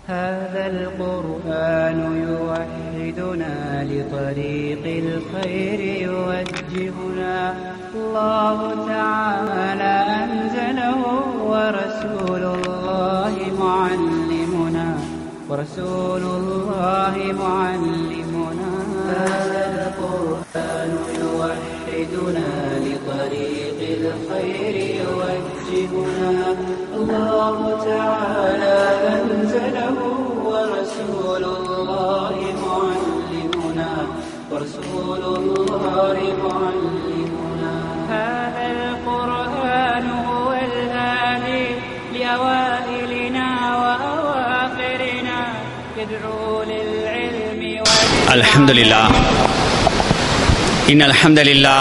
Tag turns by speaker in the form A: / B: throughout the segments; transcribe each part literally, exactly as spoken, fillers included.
A: هذا القرآن يوحدنا لطريق الخير يوجهنا الله تعالى أنزله ورسول الله معلمنا ورسول الله معلمنا هذا القرآن يوحدنا لطريق الخير يوجهنا الله تعالى أنزله ورسول الله معلمنا ورسول الله معلمنا هذا القرآن هو الهادي لأوائلنا وأواخرنا يدعو للعلم
B: الحمد لله إن الحمد لله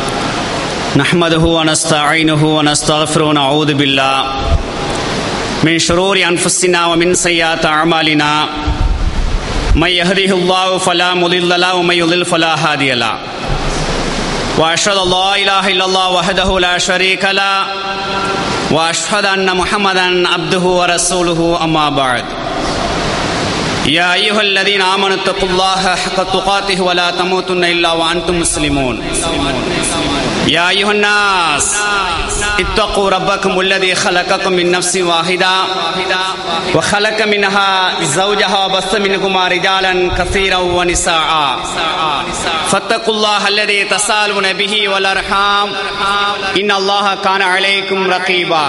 B: نحمده ونستعينه ونستغفره ونعوذ بالله من شرور أنفسنا ومن سيئات أعمالنا من يهده الله فلا مضل له ومن يضلل فلا هادي له وأشهد أن لا إله إلا الله وحده لا شريك له وأشهد أن محمدا عبده ورسوله أما بعد يا أيها الذين آمنوا اتقوا الله حق تقاته ولا تموتن إلا وأنتم مسلمون يا أيها الناس اتقوا ربكم الذي خلقكم من نفس واحدة وخلق منها زوجها وبث منهما رجالا كثيرا ونساء فاتقوا الله الذي تساءلون به والأرحام إن الله كان عليكم رقيبا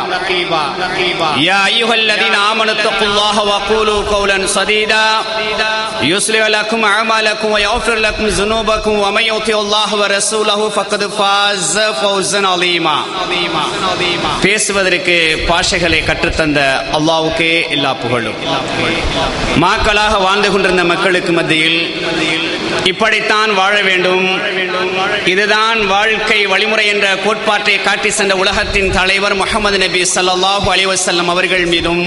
B: يا أيها الذين آمنوا اتقوا الله وقولوا قولا سديدا يصلح لكم أعمالكم ويغفر لكم ذنوبكم ومن يطع الله ورسوله فقد فاز فوزا عظيما பேசுவதற்கு பாஷைகளை கற்றுத்தந்த அல்லாஹ்வுக்கே எல்லா புகழும். மக்களாக வாழ்ந்து கொண்டிருந்த மக்களுக்கு மத்தியில் இப்படித்தான் வாழ வேண்டும், இதுதான் வாழ்க்கை வழிமுறை என்ற கோட்பாட்டை காட்டி சென்ற உலகத்தின் தலைவர் முஹம்மது நபி ஸல்லல்லாஹு அலைஹி வஸல்லம் அவர்கள் மீதும்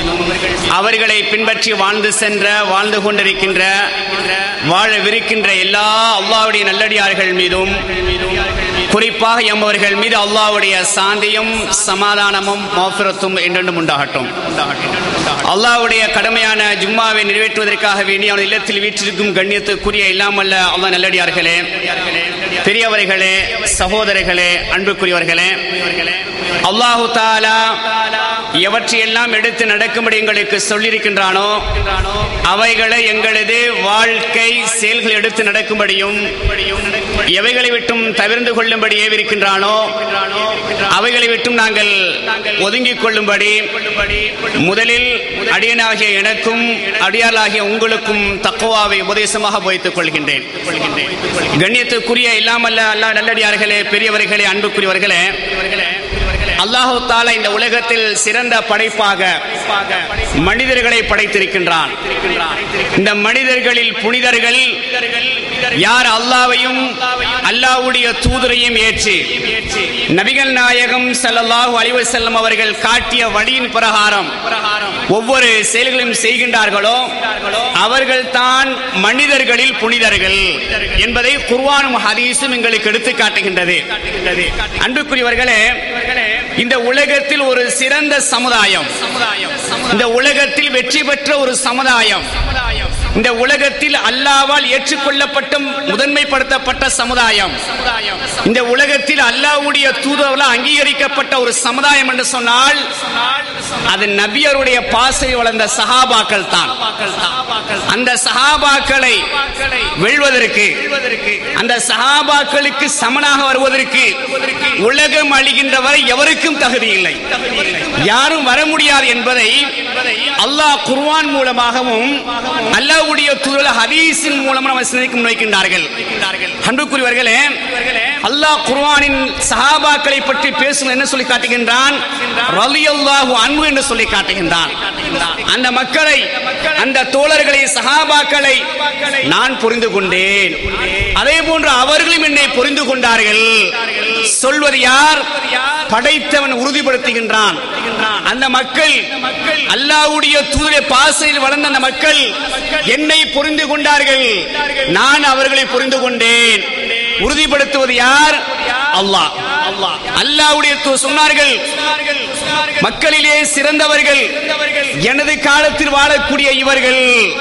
B: அவர்களை பின்பற்றி வாழ்ந்து சென்ற வாழ்ந்து கொண்டிருக்கின்ற வாழவிருக்கின்ற எல்லா அல்லாஹ்வுடைய நல்லடியார்கள் மீதும் குறிப்பாக எம்மவர்கள் மீது அல்லாஹ்வுடைய சாந்தியும் சமாதானமும் மஃபிரத்தும் என்றென்றும் உண்டாகட்டும். அல்லாஹ்வுடைய கடமையான ஜும்மாவை நிறைவேற்றுவதற்காக வேண்டி அவன் இல்லத்தில் வீற்றிருக்கும் கண்ணியத்துக்குரிய இல்லாமல்ல அல்லாஹ் நல்லடியார்களே, பெரியவர்களே, சகோதரர்களே, அன்புக்குரியவர்களே, அல்லாஹு தஆலா எவற்றையெல்லாம் எடுத்து நடக்கும்படி எங்களுக்கு சொல்லியிருக்கின்றானோ அவைகளை எங்களது வாழ்க்கை செயல்கள் எடுத்து நடக்கும்படியும் எவைகளை விட்டும் தவிர்ந்து கொள்ளும்படி ஏவிருக்கின்றானோ அவைகளை விட்டும் நாங்கள் ஒதுங்கிக் கொள்ளும்படி முதலில் அடியனாகிய எனக்கும் அடியாளாகிய உங்களுக்கும் தக்வாவை உபதேசமாக போதித்துக் கொள்கின்றேன். கண்ணியத்துக்குரிய இல்லாமல்ல அல்லாஹ் நல்லடியார்களே, பெரியவர்களே, அன்புக்குரியவர்களே, அல்லாஹு தஆலா இந்த உலகத்தில் சிறந்த படைப்பாக மனிதர்களை படைத்திருக்கின்றான். இந்த மனிதர்களில் புனிதர்கள் யார் அல்லாஹ்வையும் அல்லாஹ்வுடைய தூதரையும் ஏற்று நபிகள் நாயகம் ஸல்லல்லாஹு அலைஹி வஸல்லம் அவர்கள் காட்டிய வழியின் பிரகாரம் ஒவ்வொரு செயல்களையும் செய்கின்றார்களோ அவர்கள் தான் மனிதர்களில் புனிதர்கள் என்பதை குர்ஆனும் ஹதீஸும் எங்களுக்கு எடுத்து காட்டுகின்றது. அன்புக்குரியவர்களே, இந்த உலகத்தில் ஒரு சிறந்த சமுதாயம், இந்த உலகத்தில் வெற்றி பெற்ற ஒரு சமுதாயம், இந்த உலகத்தில் அல்லாஹ்வால் ஏற்றுக்கொள்ளப்பட்ட முதன்மைப்படுத்தப்பட்ட சமுதாயம், இந்த உலகத்தில் அல்லாஹ்வுடைய தூதர்களால் அங்கீகரிக்கப்பட்ட ஒரு சமுதாயம் என்று சொன்னால் அது நபியருடைய பாசை வளர்ந்த சஹாபாக்கள் தான். அந்த சஹாபாக்களை வெல்வதற்கு, அந்த சஹாபாக்களுக்கு சமனாக வருவதற்கு உலகம் அழிகின்ற வரை எவருக்கும் தகுதி இல்லை, யாரும் வர முடியாது என்பதை அல்லாஹ் குர்ஆன் மூலமாகவும் அல்லாஹ்வுடைய தூதர் ஹதீஸின் மூலமாக நம்ம சிந்திக்க முன்வைக்கின்றார்கள். அன்புக்குரியவர்களே, அல்லாஹ் குர்ஆனின் சஹாபாக்களை பற்றி பேசும் என்ன சொல்லி காட்டுகின்றான்? ரலியல்லாஹு அன்ஹு என்று சொல்லி காட்டுகின்றான். அந்த மக்களை, அந்த தோழர்களை, சஹாபாக்களை நான் புரிந்து கொண்டேன், அதே போன்று அவர்களும் என்னை புரிந்து கொண்டார்கள். சொல்வது யார்? படைத்தவன் உறுதிப்படுத்துகின்றான். அந்த மக்கள் அல்லாஹ்வுடைய தூதருடைய பாசையில் வளர்ந்த அந்த மக்கள் என்னை புரிந்து கொண்டார்கள், நான் அவர்களை புரிந்து கொண்டேன். உறுதிப்படுத்துவது யார்? அல்லாஹ். அல்லாஹ்வுடைய தூதர் சொன்னார்கள், மக்களிலே சிறந்தவர்கள் எனது காலத்தில் வாழக்கூடிய இவர்கள்.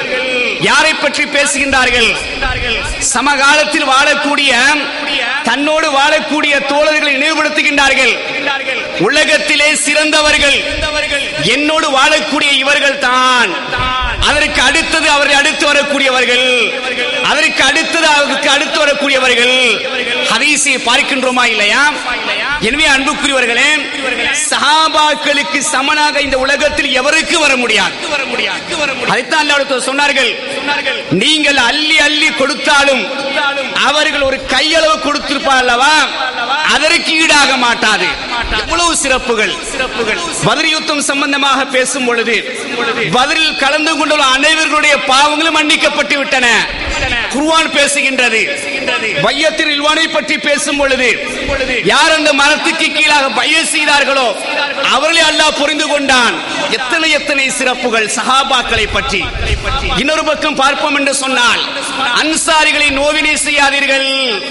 B: யாரை பற்றி பேசுகின்றார்கள்? சமகாலத்தில் வாழக்கூடிய தன்னோடு வாழக்கூடிய தோழர்களை நினைவுபடுத்துகின்றார்கள். உலகத்திலே சிறந்தவர்கள் என்னோடு வாழக்கூடிய இவர்கள் தான். அதற்கு அடுத்தது அவரை அடுத்து வரக்கூடியவர்கள், அதற்கு அடுத்தது அவருக்கு அடுத்து வரக்கூடியவர்கள். ஹதீஸை பார்க்கின்றோமா இல்லையா? எனவே அன்புக்குரியவர்களே, சஹாபாக்களுக்கு சமனாக இந்த உலகத்தில் எவருக்கு வர முடியாது. அதைத்தான் அல்லாஹ் சொன்னார்கள், நீங்கள் அள்ளி அள்ளி கொடுத்தாலும் அவர்கள் ஒரு கையளவு கொடுத்திருப்பார் அல்லவா, அதற்கு ஈடாக மாட்டாது. எவ்வளவு சிறப்புகள்! பத்ர் யுத்தம் சம்பந்தமாக பேசும் பொழுது பத்ரில் கலந்து கொண்டுள்ள அனைவர்களுடைய பாவங்களும் மன்னிக்கப்பட்டு விட்டன. குர்ஆன் பேசுகின்றது. பையத்தில் இல்வானை பற்றி பேசும் பொழுது யார் அந்த மரத்துக்கு கீழாக பையத் செய்தார்களோ அவர்களை அல்லாஹ் புரிந்து கொண்டான். எத்தனை எத்தனை சிறப்புகள் சஹாபாக்களை பற்றி. இன்னொரு பக்கம் பார்ப்போம் என்று சொன்னால், அன்சாரிகளை நோவினை செய்யாதீர்கள்,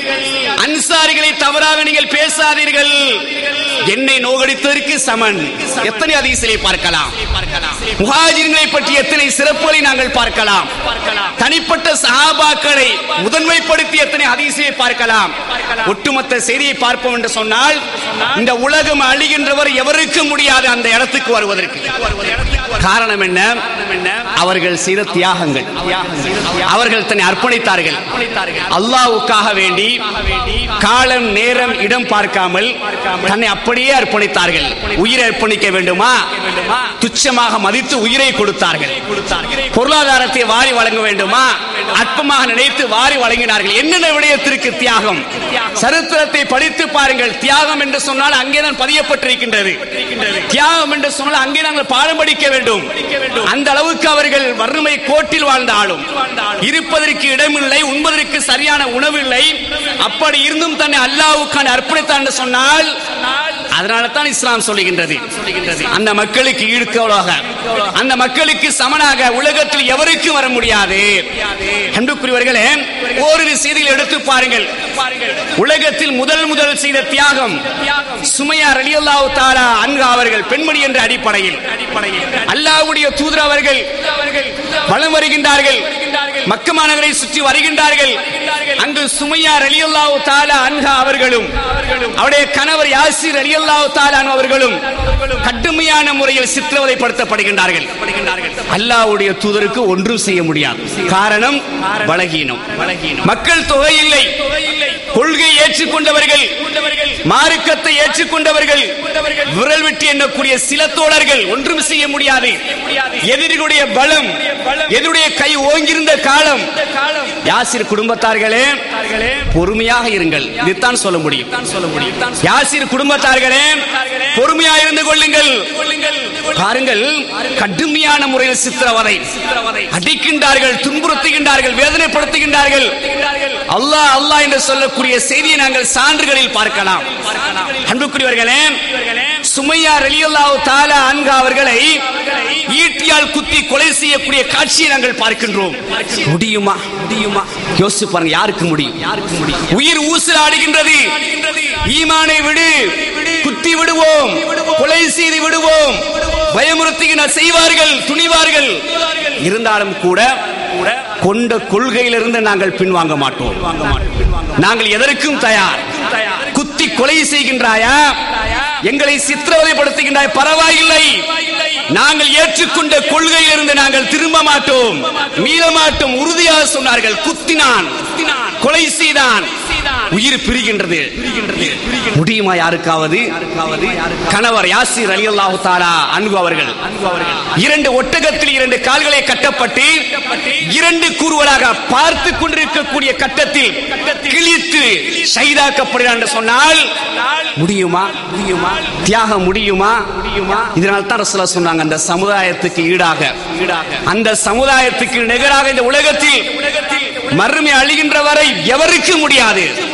B: அன்சாரிகளை தவறாக நீங்கள் பேசாதீர்கள், என்னை நோகடித்ததற்கு சமன். எத்தனை ஹதீஸிலே பார்க்கலாம். முஹாஜிர்களை பற்றி எத்தனை சிறப்புகளை நாங்கள் பார்க்கலாம். தனிப்பட்ட சஹாபாக்களை முதன்மைப்படுத்தி எத்தனை ஹதீஸிலே பார்க்கலாம். ஒட்டுமொத்த செய்தியை பார்ப்போம் என்று சொன்னால், இந்த உலகம் அழிகின்றவர் எவருக்கு முடியாது அந்த இடத்துக்கு வருவதற்கு. காரணம் என்ன? அவர்கள் செய்த தியாகங்கள். அவர்கள் தன்னை அர்ப்பணித்தார்கள். அல்லாஹ்வுக்காக வேண்டி காலம் நேரம் இடம் பார்க்காமல் தன்னை அப்படியே அர்ப்பணித்தார்கள். உயிரை அர்ப்பணிக்க வேண்டுமா? துச்சமாக மதித்து உயிரை கொடுத்தார்கள். பொருளாதாரத்தை வாரி வழங்க வேண்டுமா? அற்பமாக நினைத்து வாரி வழங்கினார்கள். என்னென்ன விடயத்திற்கு தியாகம்? சரித்திரத்தை படித்து பாருங்கள். தியாகம் என்று சொன்னால் அங்கேதான் பதியப்பட்டிருக்கின்றது. தியாகம் என்று சொன்னால் அங்கே நாங்கள் பாடம் படிக்க வேண்டும். அந்த அளவுக்கு அவர்கள் வறுமை கோட்டில் வாழ்ந்தாலும் இருப்பதற்கு இடமில்லை, உண்பதற்கு சரியான உணவு இல்லை. அப்படி இருந்தும் தன்னை அல்லாஹ்வுக்காக அர்ப்பணித்தார் என்று சொன்னால், அதனால தான் இஸ்லாம் சொல்லுகின்றது, அந்த மக்களுக்கு ஈடுகோலாக, அந்த மக்களுக்கு சமனாக உலகத்தில் எவருக்கும் வர முடியாது. அன்புக்குரியவர்களே, ஓரிரு செய்திகளை எடுத்து பாருங்கள். உலகத்தில் முதல் முதல் செய்த தியாகம் சுமையா ரலியல்லாஹு தஆலா அன்ஹா அவர்கள், பெண்மணி என்ற அடிப்படையில். அல்லாஹ்வுடைய தூதர் அவர்கள் வலம் வருகின்றார்கள், மக்கா மாநகரை சுற்றி வருகின்றார்கள். அங்கு சுமையா ரலியல்லாஹு தஆலா அன்ஹா அவர்களும் அவருடைய கணவர் யாசிர் ரலியல்லாஹு தஆலா அன்ஹு அவர்களும் கடுமையான முறையில் சித்திரவதைப்படுத்தப்படுகின்றார்கள். அல்லாஹ்வுடைய தூதருக்கு ஒன்றும் செய்ய முடியாது. காரணம் பலகீனம். மக்கள் தொகை இல்லை, கொள்கை ஏற்றுக்கொண்டவர்கள், மார்க்கத்தை ஏற்றுக்கொண்டவர்கள், விரல் விட்டு எண்ணக்கூடிய சில தோழர்கள். ஒன்றும் செய்ய முடியாது. எதிரிகளுடைய பலம், எதிரியுடைய கை ஓங்கியிருந்த காலம். யாசிர் குடும்பத்தார்களே, பொறுமையாக இருங்கள். இதுதான் சொல்ல முடியும். யாசிர் குடும்பத்தார்களே, பொறுமையாக இருந்து கொள்ளுங்கள். பாருங்கள், கடுமையான முறையில் சித்திரவதை அடிக்கின்றார்கள், துன்புறுத்துகின்றார்கள், வேதனைப்படுத்துகின்றார்கள். அல்லாஹ் அல்லாஹ் என்று சொல்லக்கூடிய செய்தியை நாங்கள் சான்றுகளில் பார்க்கலாம். அன்புக்குரியவர்களே, சுமையா ரலியல்லாஹு தஆலா அன்ஹா அவர்களை ஈட்டியால் குத்தி கொலை செய்யக்கூடிய காட்சியை நாங்கள் பார்க்கின்றோம். முடியுமா? முடியுமா? யோசிச்சு பாருங்க. யாருக்கு முடியும்? யாருக்கு முடியும்? உயிர் ஊசலாடுகின்றது. ஈமானை விடு, குத்தி விடுவோம், கொலை செய்து விடுவோம், பயமுறுத்துகின்ற செய்வார்கள், துணிவார்கள். இருந்தாலும் கூட கொண்ட கொள்கையிலிருந்து நாங்கள் பின்வாங்க மாட்டோம். நாங்கள் எதற்கும் தயார். குத்தி கொலை செய்கின்றாயா, எங்களை சித்திரவதைப்படுத்துகின்றாய், பரவாயில்லை. நாங்கள் ஏற்றுக்கொண்ட கொள்கையிலிருந்து நாங்கள் திரும்ப மாட்டோம், மீள மாட்டோம். உறுதியாக சொன்னார்கள். குத்தினான், கொலை செய்தான், உயிர் பிரிகின்றது. முடியுமா யாருக்காவது? கணவர் யாசிர் ரலியல்லாஹு தஆலா அன்ஹு அவர்கள் இரண்டு ஒட்டகத்தில் இரண்டு கால்களை கட்டப்பட்டு இரண்டு கூறுவலாக பார்த்து கொண்டிருக்கக்கூடிய கட்டத்தில் கிழித்து ஷஹீதாக்கப்படுகிறார் என்று சொன்னால் முடியுமா? முடியுமா? தியாகம் முடியுமா? இதனால் தான் ரசூலுல்லாஹ் சொன்னாங்க, அந்த சமுதாயத்துக்கு ஈடாக, அந்த சமுதாயத்துக்கு நிகராக இந்த உலகத்தில் மறுமை அழிகின்ற வரை எவருக்கு முடியாது.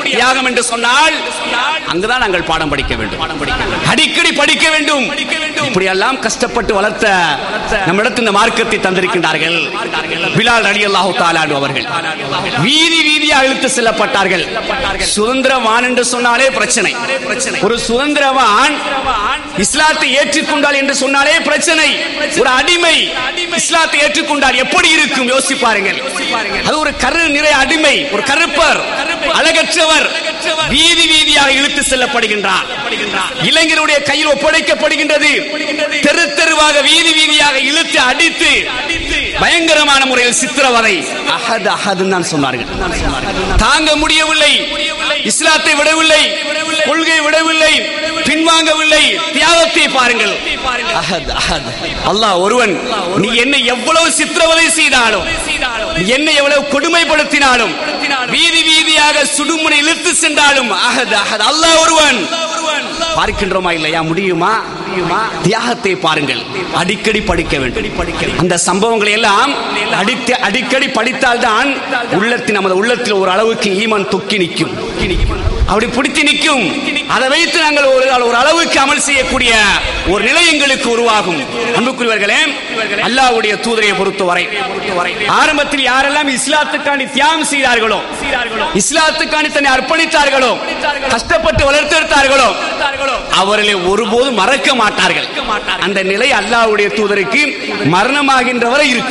B: தியாகம் என்று சொன்னால் அங்குதான் நாங்கள் பாடம் படிக்க வேண்டும், அடிக்கடி படிக்க வேண்டும். இப்படி எல்லாம் கஷ்டப்பட்டு வளர்த்த நம்மிடத்தில் இந்த மார்க்கத்தை தந்திருக்கின்றார்கள். பிலால் ரலியல்லாஹு தஆலா அன்ஹு அவர்கள் வீதி வீதியாக இழுத்து செல்லப்பட்டார்கள். சுதந்திரவான் என்று சொன்னாலே பிரச்சனை. ஒரு சுதந்திரவான் இஸ்லாத்தை ஏற்றுக்கொண்டால் என்று சொன்னாலே பிரச்சனை. ஒரு அடிமை இஸ்லாத்தை ஏற்றுக்கொண்டால் எப்படி இருக்கும் யோசிச்சு பாருங்கள். அது ஒரு கரு நிறை அடிமை, ஒரு கருப்பர், அழகற்றவர், வீதி வீதியாக இழுத்து செல்லப்படுகின்றார். இளைஞருடைய கையில் ஒப்படைக்கப்படுகின்றது. தெரு தெருவாக வீதி வீதியாக இழுத்து அடித்து பயங்கரமான முறையில் சித்திரவதை. அஹத் அஹத் தான் சொன்னார்கள். தாங்க முடியவில்லை. இஸ்லாத்தை விடவில்லை, கொள்கை விடவில்லை, பின்வாங்கவில்லை. தியாகத்தை பாருங்கள். அஹத் அஹத். அல்லாஹ் ஒருவன். நீ என்னை எவ்வளவு சித்திரவதை செய்தாலும், என்னை எவ்வளவு கொடுமைப்படுத்தினாலும், வீதி வீதியாக சுடுமுனை இழுத்து சென்றாலும் அஹத் அஹத். அல்லாஹ் ஒருவன். பார்க்கின்றோமா இல்லையா? முடியுமா? தியாகத்தை பாருங்கள். அடிக்கடி படிக்க வேண்டும். அந்த சம்பவங்களை எல்லாம் அடிக்கடி படித்தால்தான் உள்ளத்தின் நமது உள்ளத்தில் ஒரு அளவுக்கு ஈமான் தொக்கி நிற்கும், அப்படி பிடித்து நிற்கும். அதை வைத்து நாங்கள் ஒரு ஒரு அளவுக்கு அமல் செய்யக்கூடிய ஒரு நிலை எங்களுக்கு உருவாகும். அன்புக்குரியவர்களே, அல்லாஹ்வுடைய தூதரை பொறுத்தவரை ஆரம்பத்தில் யாரெல்லாம் இஸ்லாத்துக்காண்டி தியாகம் செய்தார்களோ, இஸ்லாத்துக்காண்டி தன்னை அர்ப்பணித்தார்களோ, கஷ்டப்பட்டு வளர்த்தெடுத்தார்களோ, அவர்களை ஒருபோதும் மறக்க மாட்டார்கள். அந்த நிலை அல்லாஹ்வுடைய தூதருக்கு மரணமாகின்ற வரை இருக்கு.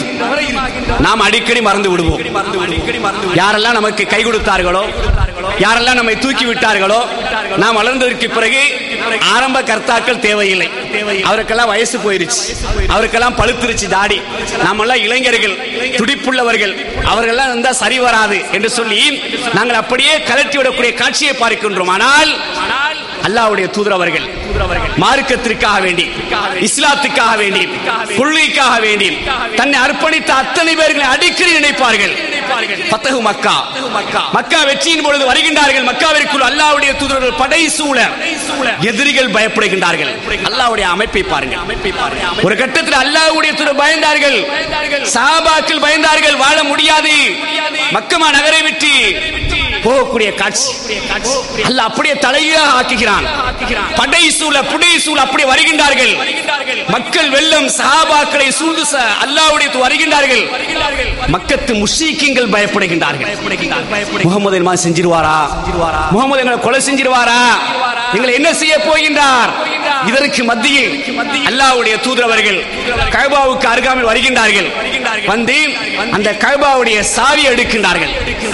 B: நாம் அடிக்கடி மறந்து விடுவோம். யாரெல்லாம் நமக்கு கை கொடுத்தார்களோ, யாரெல்லாம் நம்மை தூக்கி விட்டார்களோ, நாம் வளர்ந்ததற்கு பிறகு ஆரம்ப கர்த்தாக்கள் தேவையில்லை. அவருக்கெல்லாம் வயசு போயிருச்சு, அவருக்கெல்லாம் பழுத்துருச்சு தாடி. நாமெல்லாம் இளைஞர்கள், துடிப்புள்ளவர்கள், அவர்களெல்லாம் இருந்தா சரி வராது என்று சொல்லி நாங்கள் அப்படியே கலட்டி விடக்கூடிய காட்சியை பார்க்கின்றோம். ஆனால் அல்லாஹ்வுடைய தூதர் அவர்கள் மார்க்கத்திற்காக வேண்டி, இஸ்லாத்துக்காக வேண்டி, கொள்கைக்காக வேண்டி தன்னை அர்ப்பணித்த அத்தனை பேர்களை அடிக்கடி நினைப்பார்கள். ஃபத்ஹு மக்கா, மக்கா வெற்றியின் பொழுது வருகின்றார்கள். மக்காவிற்குள் அல்லாஹ்வுடைய தூதர்கள் படை சூழ எதிரிகள் பயப்படுகின்றார்கள். அல்லாஹ்வுடைய அமைப்பை பாருங்கள். ஒரு கட்டத்தில் அல்லாஹ்வுடைய தூதர் பயந்தார்கள், சஹாபாக்கள் பயந்தார்கள். வாழ முடியாது, மக்கமா நகரை விட்டு போகக்கூடிய காட்சி அல்லாஹ் அப்படியே தலைகீழாக ஆக்குகிறான். படை சூழ புடை சூழ அப்படியே வருகின்றார்கள். மக்கள் வெள்ளம் சஹாபாக்களை சூழ்ந்து அல்லாஹ்வுடைய வருகின்றார்கள். மக்கத்து முஸ்லிம்கள் பயப்படுகின்றார்கள். முஹம்மது என்ன செஞ்சிருவாரா? முஹம்மது எங்களை கொலை செஞ்சிருவாரா? எங்களை என்ன செய்ய போகின்றார்? இதற்கு மத்தியில் அல்லாஹ்வுடைய தூதர் அவர்கள் கஅபாவுக்கு அருகாமையில் வருகின்றார்கள். வந்து அந்த கஅபாவுடைய சாவி எடுக்கின்றார்கள்.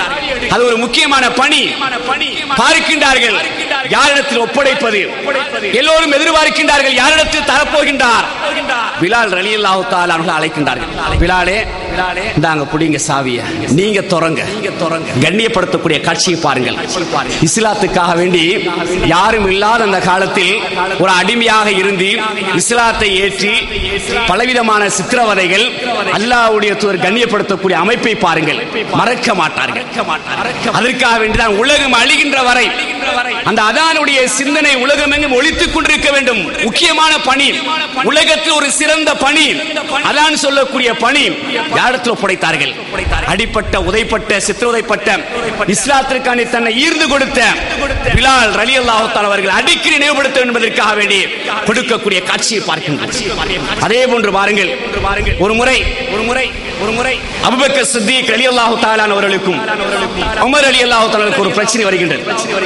B: அது ஒரு முக்கியமான பணி. பார்க்கின்றார்கள் யாரிடத்தில் ஒப்படைப்பது. எல்லோரும் எதிர்பார்க்கின்றார்கள் யாரிடத்தில் தரப்போகின்றார். பிலால் ரலியல்லாஹு தஆலா அவர்கள் அழைக்கின்றார்கள். பிலாலே, இந்தாங்க புடிங்க சாவிய, நீங்க தொடங்க. கண்ணியப்படுத்தக்கூடிய காட்சியை பாருங்கள். இஸ்லாத்துக்காக வேண்டி யாரும் இல்லாத அந்த காலத்தில் ஒரு அடிமையாக இருந்து இஸ்லாத்தை ஏற்றி பலவிதமான சித்திரவதைகள் அல்லாஹ்வுடைய தூதர் கண்ணியப்படுத்தக்கூடிய அமைப்பை பாருங்கள். மறக்க மாட்டார்கள். அதற்காக வேண்டிதான் உலகம் அழிகின்ற வரை அந்த அதானுடைய சிந்தனை உலகம் எங்கும் ஒலித்துக் கொண்டிருக்க வேண்டும். முக்கியமான பணி, உலகத்தில் ஒரு சிறந்த பணி, அதான் சொல்லக்கூடிய பணி யாரிடத்தில் ஒப்படைத்தார்கள்? அடிப்பட்ட, உதைப்பட்ட, சித்திரவதைப்பட்ட, இஸ்லாத்திற்கான தன்னை ஈர்ந்து கொடுத்த பிலால் ரலியல்லாஹு தஆலா அவர்கள் அடிக்கடி நினைவுபடுத்த என்பதற்காக வேண்டி கொடுக்கக்கூடிய காட்சியை பார்க்கின்றோம். அதே போன்று பாருங்கள், ஒரு முறை ஒரு முறை ஒரு முறை அபூபக்கர் சித்திக் ரலியல்லாஹு தஆலா அவர்களுக்கும் உமர் ரலியல்லாஹு தஆலா அவர்களுக்கு ஒரு பிரச்சனை வருகின்றது.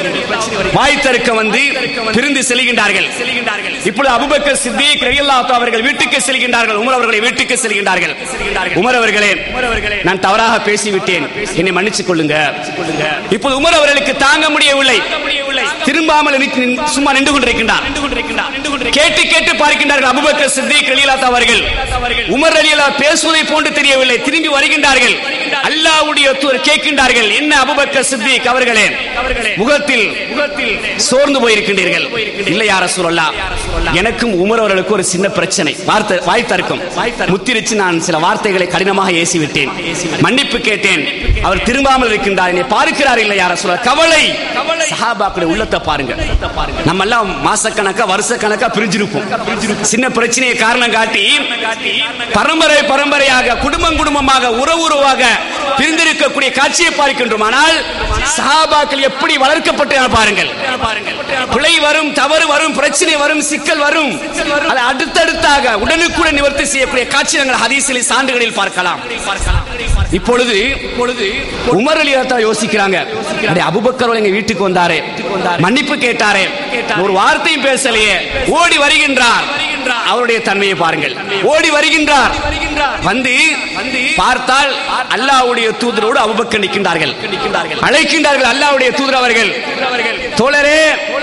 B: வாய் தர்க்க வந்து பிரிந்து செல்கின்றார்கள். இப்பொழுது அபூபக்கர் சித்திக் ரலியல்லாஹு தஆலா அவர்கள் வீட்டுக்கு செல்கின்றார்கள். உமர் அவர்களை வீட்டுக்கு செல்கின்றார்கள். உமர் அவர்களே, நான் தவறாக பேசிவிட்டேன், என்னை மன்னித்துக் கொள்ளுங்க. இப்போது உமர் அவர்களுக்கு தாங்க முடியவில்லை. திரும்பாமல் சும்மா நின்று கொண்டிருக்கின்றார். கேட்டு கேட்டு பார்க்கின்றார்கள். அபூபக்கர் சித்திக் ரலியல்லாஹு தஆலா அவர்கள் உமர் ரலியல்லாஹு பேசுவதை போன்று தெரியவில்லை. திரும்பி வருகின்றார்கள். அல்லாஹ்வுடைய தூதர் கேட்கின்றார்கள், என்ன அபூபக்கர் சித்திக் அவர்களே, முகத்தில் சோர்ந்து போயிருக்கின்றீர்கள்? இல்லை யா ரசூலல்லாஹ், எனக்கும் உமர் அவர்களுக்கு ஒரு சின்ன பிரச்சனை, வாய் தர்க்கம் முத்திரிச்சு நான் சில வார்த்தைகளை கடினமாக ஏசிவிட்டேன், மன்னிப்பு கேட்டேன். அவர் திரும்பாமல் இருக்கின்றார், என்னை பார்க்கிறார். இல்லை யா ரசூலல்லாஹ். கவலை. சஹாபாக்களுடைய உள்ளத்தை பாருங்க. நம்ம எல்லாம் மாசக்கணக்கா வருஷக்கணக்கா பிரிஞ்சிருப்போம். சின்ன பிரச்சனையை காரணம் காட்டி பரம்பரை பரம்பரையாக, குடும்பம் குடும்பமாக, உறவு உறவாக பிரிந்திருக்கக்கூடிய காட்சியை பார்க்கின்றோம். ஆனால் சஹாபாக்கள் எப்படி வளர்க்கப்பட்டு பாருங்கள். பிழை வரும், தவறு வரும், பிரச்சனை வரும், சிக்கல் வரும், அதை அடுத்தடுத்தாக உடனுக்குடன் நிவர்த்தி செய்யக்கூடிய காட்சி நாங்கள் ஹதீஸில் சான்றுகளில் பார்க்கலாம். இப்பொழுது உமர் ரலியல்லாஹு யோசிக்கிறாங்க, அபூபக்கர் எங்க வீட்டுக்கு வந்தாரே, மன்னிப்பு கேட்டாரே, ஒரு வார்த்தையும் பேசலையே, ஓடி வருகின்றார். அவருடைய தன்மையை பாருங்கள். ஓடி வருகின்றார், வந்து பார்த்தால் அல்லாஹ்வுடைய தூதரோடு அபூபக்கர் நிற்கின்றார்கள், அழைக்கின்றார்கள். அல்லாஹ்வுடைய தூதர் அவர்கள், தோழரே,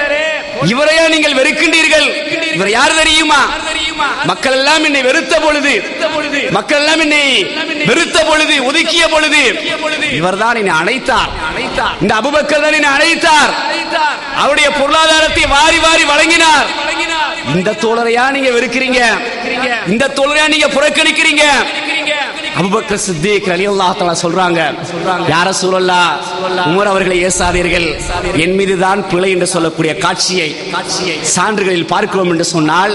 B: இவரையா நீங்கள் வெறுக்கின்றீர்கள்? இவர் யார் தெரியுமா? மக்கள் எல்லாம் என்னை வெறுத்த பொழுது, மக்கள் எல்லாம் என்னை வெறுத்த பொழுது, ஒதுக்கிய பொழுது இவர்தான் என்னை அழைத்தார். இந்த அபூபக்கர் தான் என்னை அழைத்தார். அவருடைய பொருளாதாரத்தை வாரி வாரி வழங்கினார். இந்த தோழரையா நீங்க வெறுக்கிறீங்க? இந்த தோழரையா நீங்க புறக்கணிக்கிறீங்க? அபூபக்கர் சித்திக் ரலியல்லாஹு தஆலா சொல்றாங்க, யா ரசூலல்லாஹ், உமர் அவர்களை ஏசாதீர்கள், என் மீது தான் பிழை என்று சொல்லக்கூடிய காட்சியை சான்றுகளில் பார்க்கிறோம் என்று சொன்னால்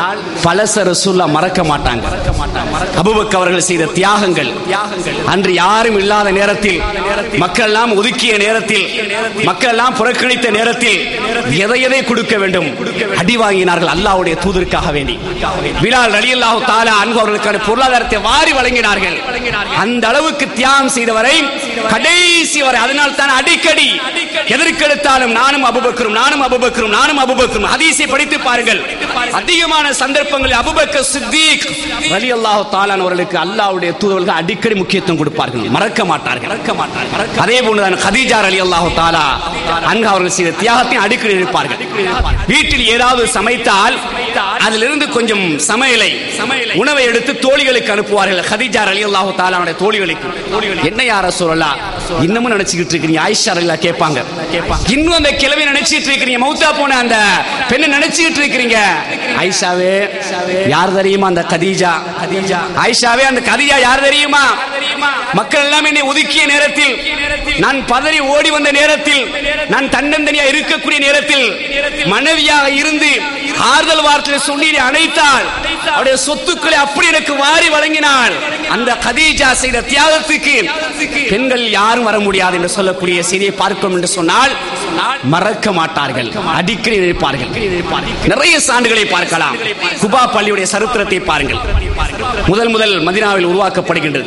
B: பலச ரசூலுல்லாஹ் மறக்க மாட்டாங்க. அபூபக்கர் அவர்கள் செய்த தியாகங்கள், அன்று யாரும் இல்லாத நேரத்தில், மக்கள் எல்லாம் ஒதுக்கிய நேரத்தில், மக்கள் எல்லாம் புறக்கணித்த நேரத்தில் எதை எதை கொடுக்க வேண்டும் அடி வாங்கினார்கள் அல்லாஹ்வுடைய தூதருக்காக வேண்டி. பிலால் ரலியல்லாஹு தஆலா அன்ஹு அவர்களுக்கான பொருளாதாரத்தை வாரி வழங்கினார்கள். அந்த அளவுக்கு தியாகம் செய்தவரை கடைசி வரை, அதனால் தான் அடிக்கடி எதற்கெடுத்தாலும் நானும் அபூபக்கரும் நானும் அபூபக்கரும் நானும் அபூபக்கரும் ஹதீஸை படித்து பாருங்கள். அதிகமான சந்தர்ப்பங்களில் அபூபக்கர் சித்திக் ரலியல்லாஹு தஆலா அவர்களுக்கு அல்லாஹ்வுடைய தூதர்கள் அடிக்கடி முக்கியத்துவம் கொடுப்பார்கள், மறக்க மாட்டார்கள். அதே போன்றுதான் கதீஜா ரலியல்லாஹு தஆலா அன்ஹா அவர்கள் செய்த தியாகத்தை அடிக்கடி இருப்பார்கள். வீட்டில் ஏதாவது சமைத்தால் அதிலிருந்து கொஞ்சம் சமையலை உணவை எடுத்து தோழிகளுக்கு அனுப்புவார்கள். கதீஜா ரலியல்லாஹு தஆலா அவருடைய தோழிகளுக்கு, என்ன யா ரசூலல்லாஹ் இன்னமும் நினைச்சிட்டு இருக்கீங்க? ஆயிஷா ரலியல்லாஹு கேட்பாங்க, இன்னும் அந்த கிழவி நினைச்சிட்டு இருக்கீங்க, மௌத்தா போன அந்த பெண்ணை நினைச்சிட்டு இருக்கீங்க? ஆயிஷாவே, யார் தெரியுமா அந்த கதீஜா? ஆயிஷாவே, அந்த கதீஜா யார் தெரியுமா? மக்கள் எல்லாம் என்னை ஒதுக்கிய நேரத்தில், நான் பதறி ஓடி வந்த நேரத்தில், நான் தன்னந்தனியா இருக்கக்கூடிய நேரத்தில் மனைவியாக இருந்து ஆறுதல் வார்த்தை சொல்லி அணைத்தால், அவருடைய சொத்துக்களை அப்படி எனக்கு வாரி வழங்கினாள். அந்த கதீஜா செய்த தியாகத்துக்கு பெண்கள் யாரும் வர முடியாது என்று சொல்லக்கூடிய செய்தியை பார்க்கும் என்று சொன்னால் மறக்க மாட்டார்கள், அடிக்கடி நினைப்பார்கள். நிறைய சான்றுகளை பார்க்கலாம். குபா பள்ளியுடைய சரித்திரத்தை பாருங்கள். முதல் முதல் மதீனாவில் உருவாக்கப்படுகின்றது.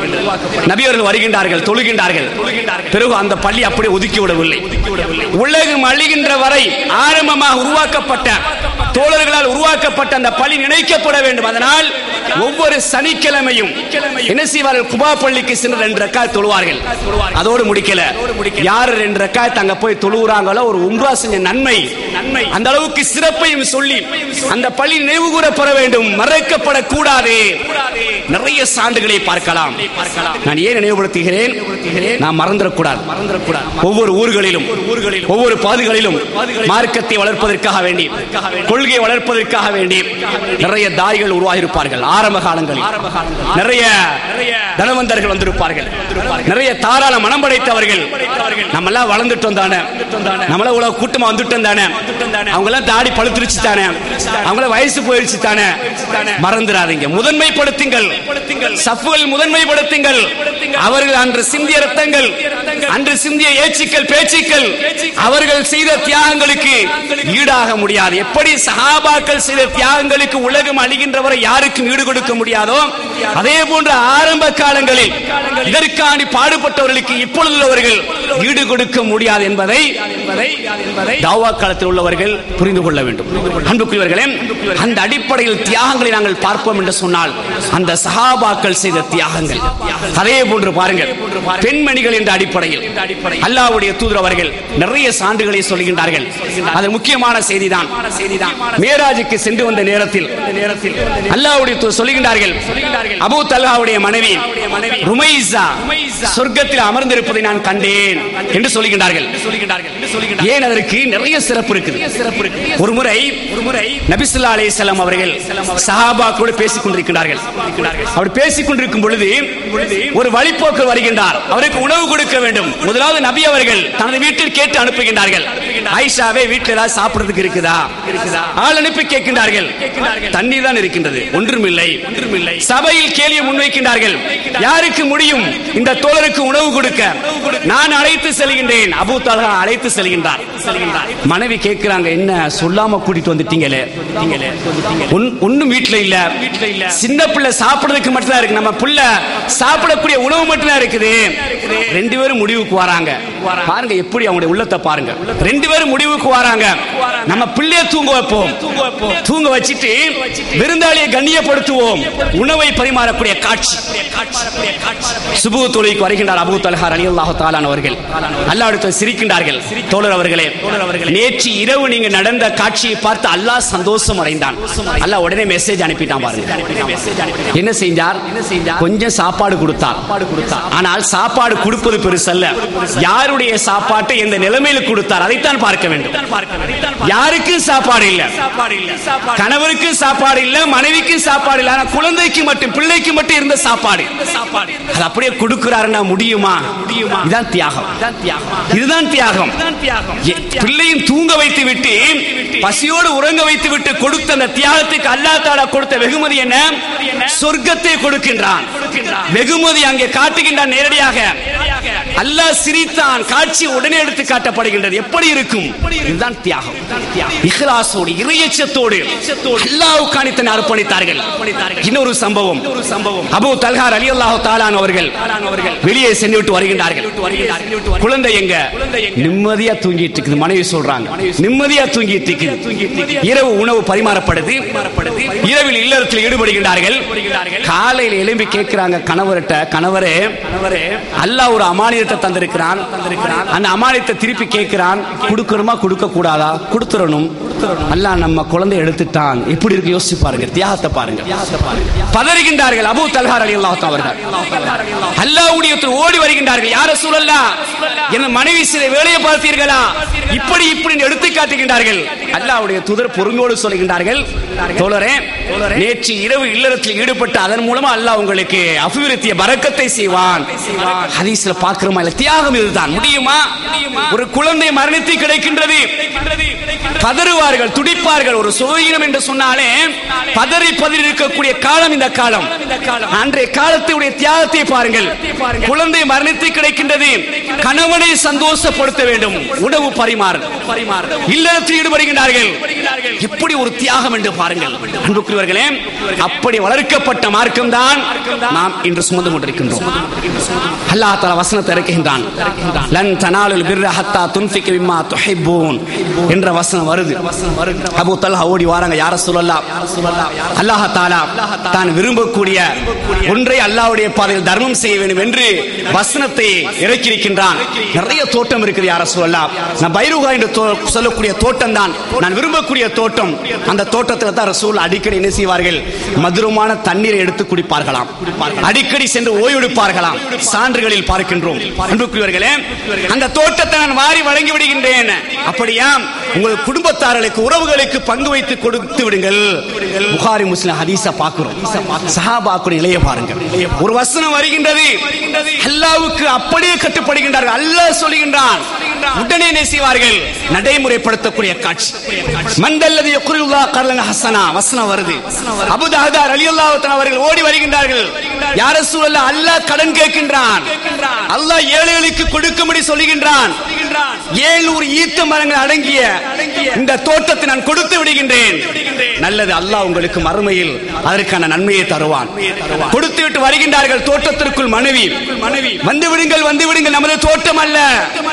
B: நபி அவர்கள் வருகின்றார்கள், தொழுகின்றார்கள். பிறகு அந்த பள்ளி அப்படியே ஒதுக்கி விடவில்லை. உலகம் அழிகின்ற வரை ஆரம்பமாக உருவாக்கப்பட்ட, தோழர்களால் உருவாக்கப்பட்ட அந்த பள்ளி நினைக்கப்பட வேண்டும். அதனால் ஒவ்வொரு சனிக்கிழமையும் என்ன செய்வார்கள்? குபா பள்ளிக்கு சென்று ரெண்டு ரக்காத் தொழுவார்கள். அதோடு முடிக்கல, யார் ரெண்டு ரக்காத் அங்க போய் தொழுகிறாங்களோ ஒரு உம்ரா செஞ்ச நன்மை, அந்த அளவுக்கு சிறப்பையும் சொல்லி அந்த பள்ளி நினைவு கூறப்பட வேண்டும், மறக்கப்படக்கூடாது. நிறைய சான்றுகளை பார்க்கலாம். நான் ஏன் நினைவுபடுத்துகிறேன்? நான் மறந்துடக்கூடாது. ஒவ்வொரு ஊர்களிலும், ஒவ்வொரு பாதுகளிலும் மார்க்கத்தை வளர்ப்பதற்காக வேண்டி, கொள்கையை வளர்ப்பதற்காக வேண்டி நிறைய தாய்கள் உருவாகியிருப்பார்கள். ஆரம்ப காலங்களில் நிறைய தனவந்தர்கள் வந்திருப்பார்கள், நிறைய தாராள மனம் படைத்தவர்கள். நம்ம எல்லாம் வளர்ந்துட்டோம் தானே, நம்மள உலக கூட்டமா வந்துட்டோம் தானே, அவங்க எல்லாம் தாடி பழுத்துருச்சு தானே, அவங்கள வயசு போயிருச்சு தானே, மறந்துடாதீங்க. முதன்மைப்படுத்துங்கள், சஃப்கள் முதன்மைப்படுத்துங்கள். அவர்கள் அன்று சிந்திய ரத்தங்கள், அன்று சிந்திய ஏச்சுக்கள், பேச்சுக்கள், அவர்கள் செய்த தியாகங்களுக்கு ஈடாக முடியாது. எப்படி சஹாபாக்கள் செய்த தியாகங்களுக்கு உலகம் அழிகின்றவரை யாருக்கும் ஈடு கொடுக்க முடியாதோ, அதே போன்ற ஆரம்ப காலங்களில் இதற்காண்டி பாடுபட்டவர்களுக்கு இப்பொழுதுள்ளவர்கள் ஈடு கொடுக்க முடியாது என்பதை தாவா காலத்தில் உள்ளவர்கள் புரிந்து கொள்ள வேண்டும். அன்புக்குரியவர்களே, அந்த அடிப்படையில் தியாகங்களை நாங்கள் பார்ப்போம் என்று சொன்னால் அந்த சஹாபாக்கள் செய்த தியாகங்கள். அதே போன்று பாருங்கள், பெண்மணிகள் என்ற அடிப்படையில் அல்லாஹ்வுடைய தூதர் அவர்கள் நிறைய சான்றுகளை சொல்கின்றார்கள். அது முக்கியமான செய்திதான். மேராஜுக்கு சென்று வந்த நேரத்தில் அல்லாஹ்வுடைய தூதர் சொல்கின்றார்கள், அபூ தல்ஹாவுடைய மனைவி ருமைஸா சொர்க்கத்தில் அமர்ந்திருப்பதை நான் கண்டேன். தந்தேன் என்று சொல்லுகின்றார்கள். ஏன் அதற்கு நிறைய சிறப்பு இருக்குது. ஒரு முறை ஒரு முறை நபி ஸல்லல்லாஹு அலைஹி வஸல்லம் அவர்கள் சஹாபாக்களோடு பேசிக் கொண்டிருக்கிறார்கள். அவர் பேசிக் கொண்டிருக்கும் பொழுது ஒரு வழிப்போக்கு வருகின்றார். அவருக்கு உணவு கொடுக்க வேண்டும். முதலாவது நபி அவர்கள் தனது வீட்டில் கேட்டு அனுப்புகின்றார்கள். ஆயிஷாவே வீட்டில் ஏதாவது சாப்பிடுறதுக்கு இருக்குதா? ஆள் அனுப்பி கேட்கின்றார்கள். தண்ணீர் தான் இருக்கின்றது, ஒன்றுமில்லை. சபையில் கேள்வியை முன்வைக்கின்றார்கள். யாருக்கு முடியும் இந்த தோழருக்கு உணவு கொடுக்க? நான் அழைத்து செல்கின்றேன். அபூ தல்ஹா அழைத்து செல்கின்றார். மனைவி கேட்கிறாங்க, என்ன சொல்லாம கூட்டிட்டு வந்துட்டீங்களே? ஒன்னும் வீட்டுல இல்ல, சின்ன பிள்ளை சாப்பிடுறதுக்கு மட்டும் தான் இருக்கு, நம்ம பிள்ளை சாப்பிடக்கூடிய உணவு மட்டும் தான் இருக்குது. ரெண்டு பேரும் முடிவுக்கு வராங்க. பாருங்க எப்படி அவங்களுடைய உள்ளத்தை பாருங்க. ரெண்டு பேரும் முடிவுக்கு வராங்க, நம்ம பிள்ளைய தூங்க வைப்போம், தூங்க வச்சிட்டு விருந்தாளியை கண்ணியப்படுத்துவோம், உணவை பரிமாறக்கூடிய காட்சி. சுபு தொழுகைக்கு வருகின்றார் அபூ தல்ஹா ரலியல்லாஹு தஆலா அவர்கள். அல்லாஹ்விடத்தில் சிரிக்கின்றார்கள். தோழர் அவர்களே, நேற்று இரவு நீங்க நடந்த காட்சியை பார்த்து அல்லாஹ் சந்தோஷம் அடைந்தான். அல்லாஹ் உடனே மெசேஜ் அனுப்பிட்டான் பாருங்க. என்ன செஞ்சார்? கொஞ்சம் சாப்பாடு கொடுத்தார். ஆனால் சாப்பாடு கொடுப்பது பெருசல்ல, யாருடைய சாப்பாட்டை எந்த நிலைமையில் கொடுத்தார் அதைத்தான் பார்க்க வேண்டும். யாருக்கு சாப்பாடு இல்ல, கணவருக்கு சாப்பாடு இல்ல, மனைவிக்கு சாப்பாடு இல்ல, ஆனால் குழந்தைக்கு மட்டும், பிள்ளைக்கு மட்டும் இருந்த சாப்பாடு அது அப்படியே கொடுக்கிறாருன்னா முடியுமா? இதுதான் தியாகம். இதுதான் தியாகம். பிள்ளையும் தூங்க வைத்து விட்டு பசியோடு உறங்க வைத்து விட்டு கொடுத்த அந்த தியாகத்துக்கு அல்லாஹ் தஆலா கொடுத்த வெகுமதி என்ன? சொர்க்கத்தை கொடுக்கின்றான். வெகுமதி அங்கே காட்டுகின்றான் நேரடியாக. அல்லாஹ் சிரித்தான். காட்சி உடனே எடுத்து காட்டப்படுகின்றது. எப்படி இருக்கும்? இதுதான் தியாகம். இக்லாஸோடு, இறையச்சத்தோடு அல்லாஹ்வுக்காக தன்னை அர்ப்பணித்தார்கள். இன்னொரு சம்பவம், அபூ தல்ஹா ரலியல்லாஹு தஆலா அவர்கள் வெளியே சென்று விட்டு வருகின்றார்கள். குழந்தை எங்க? நிம்மதியா தூங்கிட்டு இருக்குது. மனைவி சொல்றாங்க, நிம்மதியா தூங்கிட்டு இருக்குது. இரவு உணவு பரிமாறப்படுது. இரவில் இல்லறத்தில் ஈடுபடுகின்றார்கள். காலையில் எழும்பி கேட்கிறாங்க கணவர்கிட்ட, கணவரே அல்லாஹ் ஒரு அமானியத்தை தந்திருக்கிறான், அந்த அமானியத்தை திருப்பி கேட்கிறான், கொடுக்கணுமா கொடுக்க கூடாதா? கொடுத்துறணும். அல்லாஹ் நம்ம குழந்தை எடுத்துட்டான். எப்படி இருக்கு யோசிச்சு பாருங்க, தியாகத்தை பாருங்க. பதறுகின்றார்கள் அபூ தல்ஹா ரலியல்லாஹு தஆலா அவர்கள். அல்லாஹ்வுடைய ஓடி வருகின்றார்கள். யா ரசூலல்லாஹ், என் மனைவி சில வேலையை பார்த்தீர்களா? இப்படி இப்படி எடுத்து காட்டுகின்றார்கள். அல்லாஹ்வுடைய தூதர் பொறுமையோடு சொல்கின்றார்கள், தோழரே, நேற்று இரவு இல்லறத்தில் ஈடுபட்ட அதன் மூலமா அல்லாஹ் உங்களுக்கு அபிவிருத்திய பரக்கத்தை செய்வான். ஹதீஸ்ல பார்க்கிறோமா இல்ல? தியாகம் இதுதான். முடியுமா? ஒரு குழந்தை மரணித்து கிடைக்கின்றது, பதறுவார்கள், துடிப்பார்கள். ஒரு சுகவீனம் என்று சொன்னாலே பதறி பதறி இருக்கக்கூடிய காலம் இந்த காலம். அன்றைய காலத்துடைய தியாகத்தை பாருங்கள். குழந்தை மரணித்து கிடைக்கின்றது, கணவனை சந்தோஷப்படுத்த வேண்டும், உணவு பரிமாறு, இல்லறத்தில் ஈடுபடுகின்றார்கள். இப்படி ஒரு தியாகம் என்று பாருங்கள் அன்புக்குரியவர்களே. அப்படி வளர்க்கப்பட்ட மார்க்கம் தான் நாம் இன்று சுமந்து கொண்டிருக்கின்றோம். அல்லாஹ் தஆலா வசனத்தை இறக்குகின்றான், லன் தனாலுல் பிர்ர ஹத்தா துன்ஃபிகு மிம்மா துஹிப்பூன் என்ற வசனம் வருது. அபூ தல்ஹா ஓடி வராங்க, யா ரசூலல்லாஹ், அல்லாஹ் தஆலா தான் விரும்பக்கூடிய ஒன்றை அல்லாஹ்வுடைய பாதையில் தர்மம் செய்ய வேண்டும் என்று வசனத்தை இறக்கி இருக்கின்றான். நிறைய தோட்டம் இருக்குது யா ரசூலல்லாஹ், நான் பைருகா என்று சொல்லக்கூடிய தோட்டம் தான் நான் விரும்பக்கூடிய தோட்டம். அந்த தோட்டத்தில் தான் ரசூல் அடிக்கடி என்ன செய்வார்கள்? மதுரமான தண்ணீரை எடுத்து குடிப்பார்களாம், அடிக்கடி சென்று ஓய்வெடுப்பார்களாம். சான்றுகளில் பார்க்கின்றோம் அன்புக்குரியவர்களே. அந்த தோட்டத்தை நான் வாரி வழங்கி விடுகின்றேன். அப்படியா? உங்கள் குடும்பத்தார்களுக்கு, உறவுகளுக்கு பங்கு வைத்து கொடுத்து விடுங்கள். புகாரி முஸ்லிம் ஹதீஸை பார்க்கிறோம். சஹாபாக்களுடைய நிலையை பாருங்க. ஒரு வசனம் வருகின்றது, அல்லாஹ்வுக்கு அப்படியே கட்டுப்படுகின்றார்கள். அல்லாஹ் சொல்லுகின்றான், உடனே என்ன செய்வார்கள்? நடைமுறைப்படுத்தக்கூடிய காட்சி. மந்தல்லதி யக்ருல்லாஹ் கர்லன் ஹஸனா வசனம் வருது. அபூ தஹ்தா ரலியல்லாஹு தஆலா அவர்கள் ஓடி வருகின்றார்கள். யா ரசூலல்லாஹ், அல்லாஹ் கடன் கேட்கின்றான், அல்லாஹ் ஏழைகளுக்கு கொடுக்கும்படி சொல்லுகின்றான். ஏழுநூறு ஈத்த மரங்கள் அடங்கிய இந்த தோட்டத்தை நான் கொடுத்து விடுகின்றேன். நல்லது, அல்லாஹ் உங்களுக்கு மறுமையில் அதற்கான நன்மையை தருவான். கொடுத்து விட்டு வருகின்றார்கள். தோட்டத்திற்குள் மனைவி, வந்து விடுங்கள், வந்து விடுங்கள், நமது தோட்டம் அல்ல,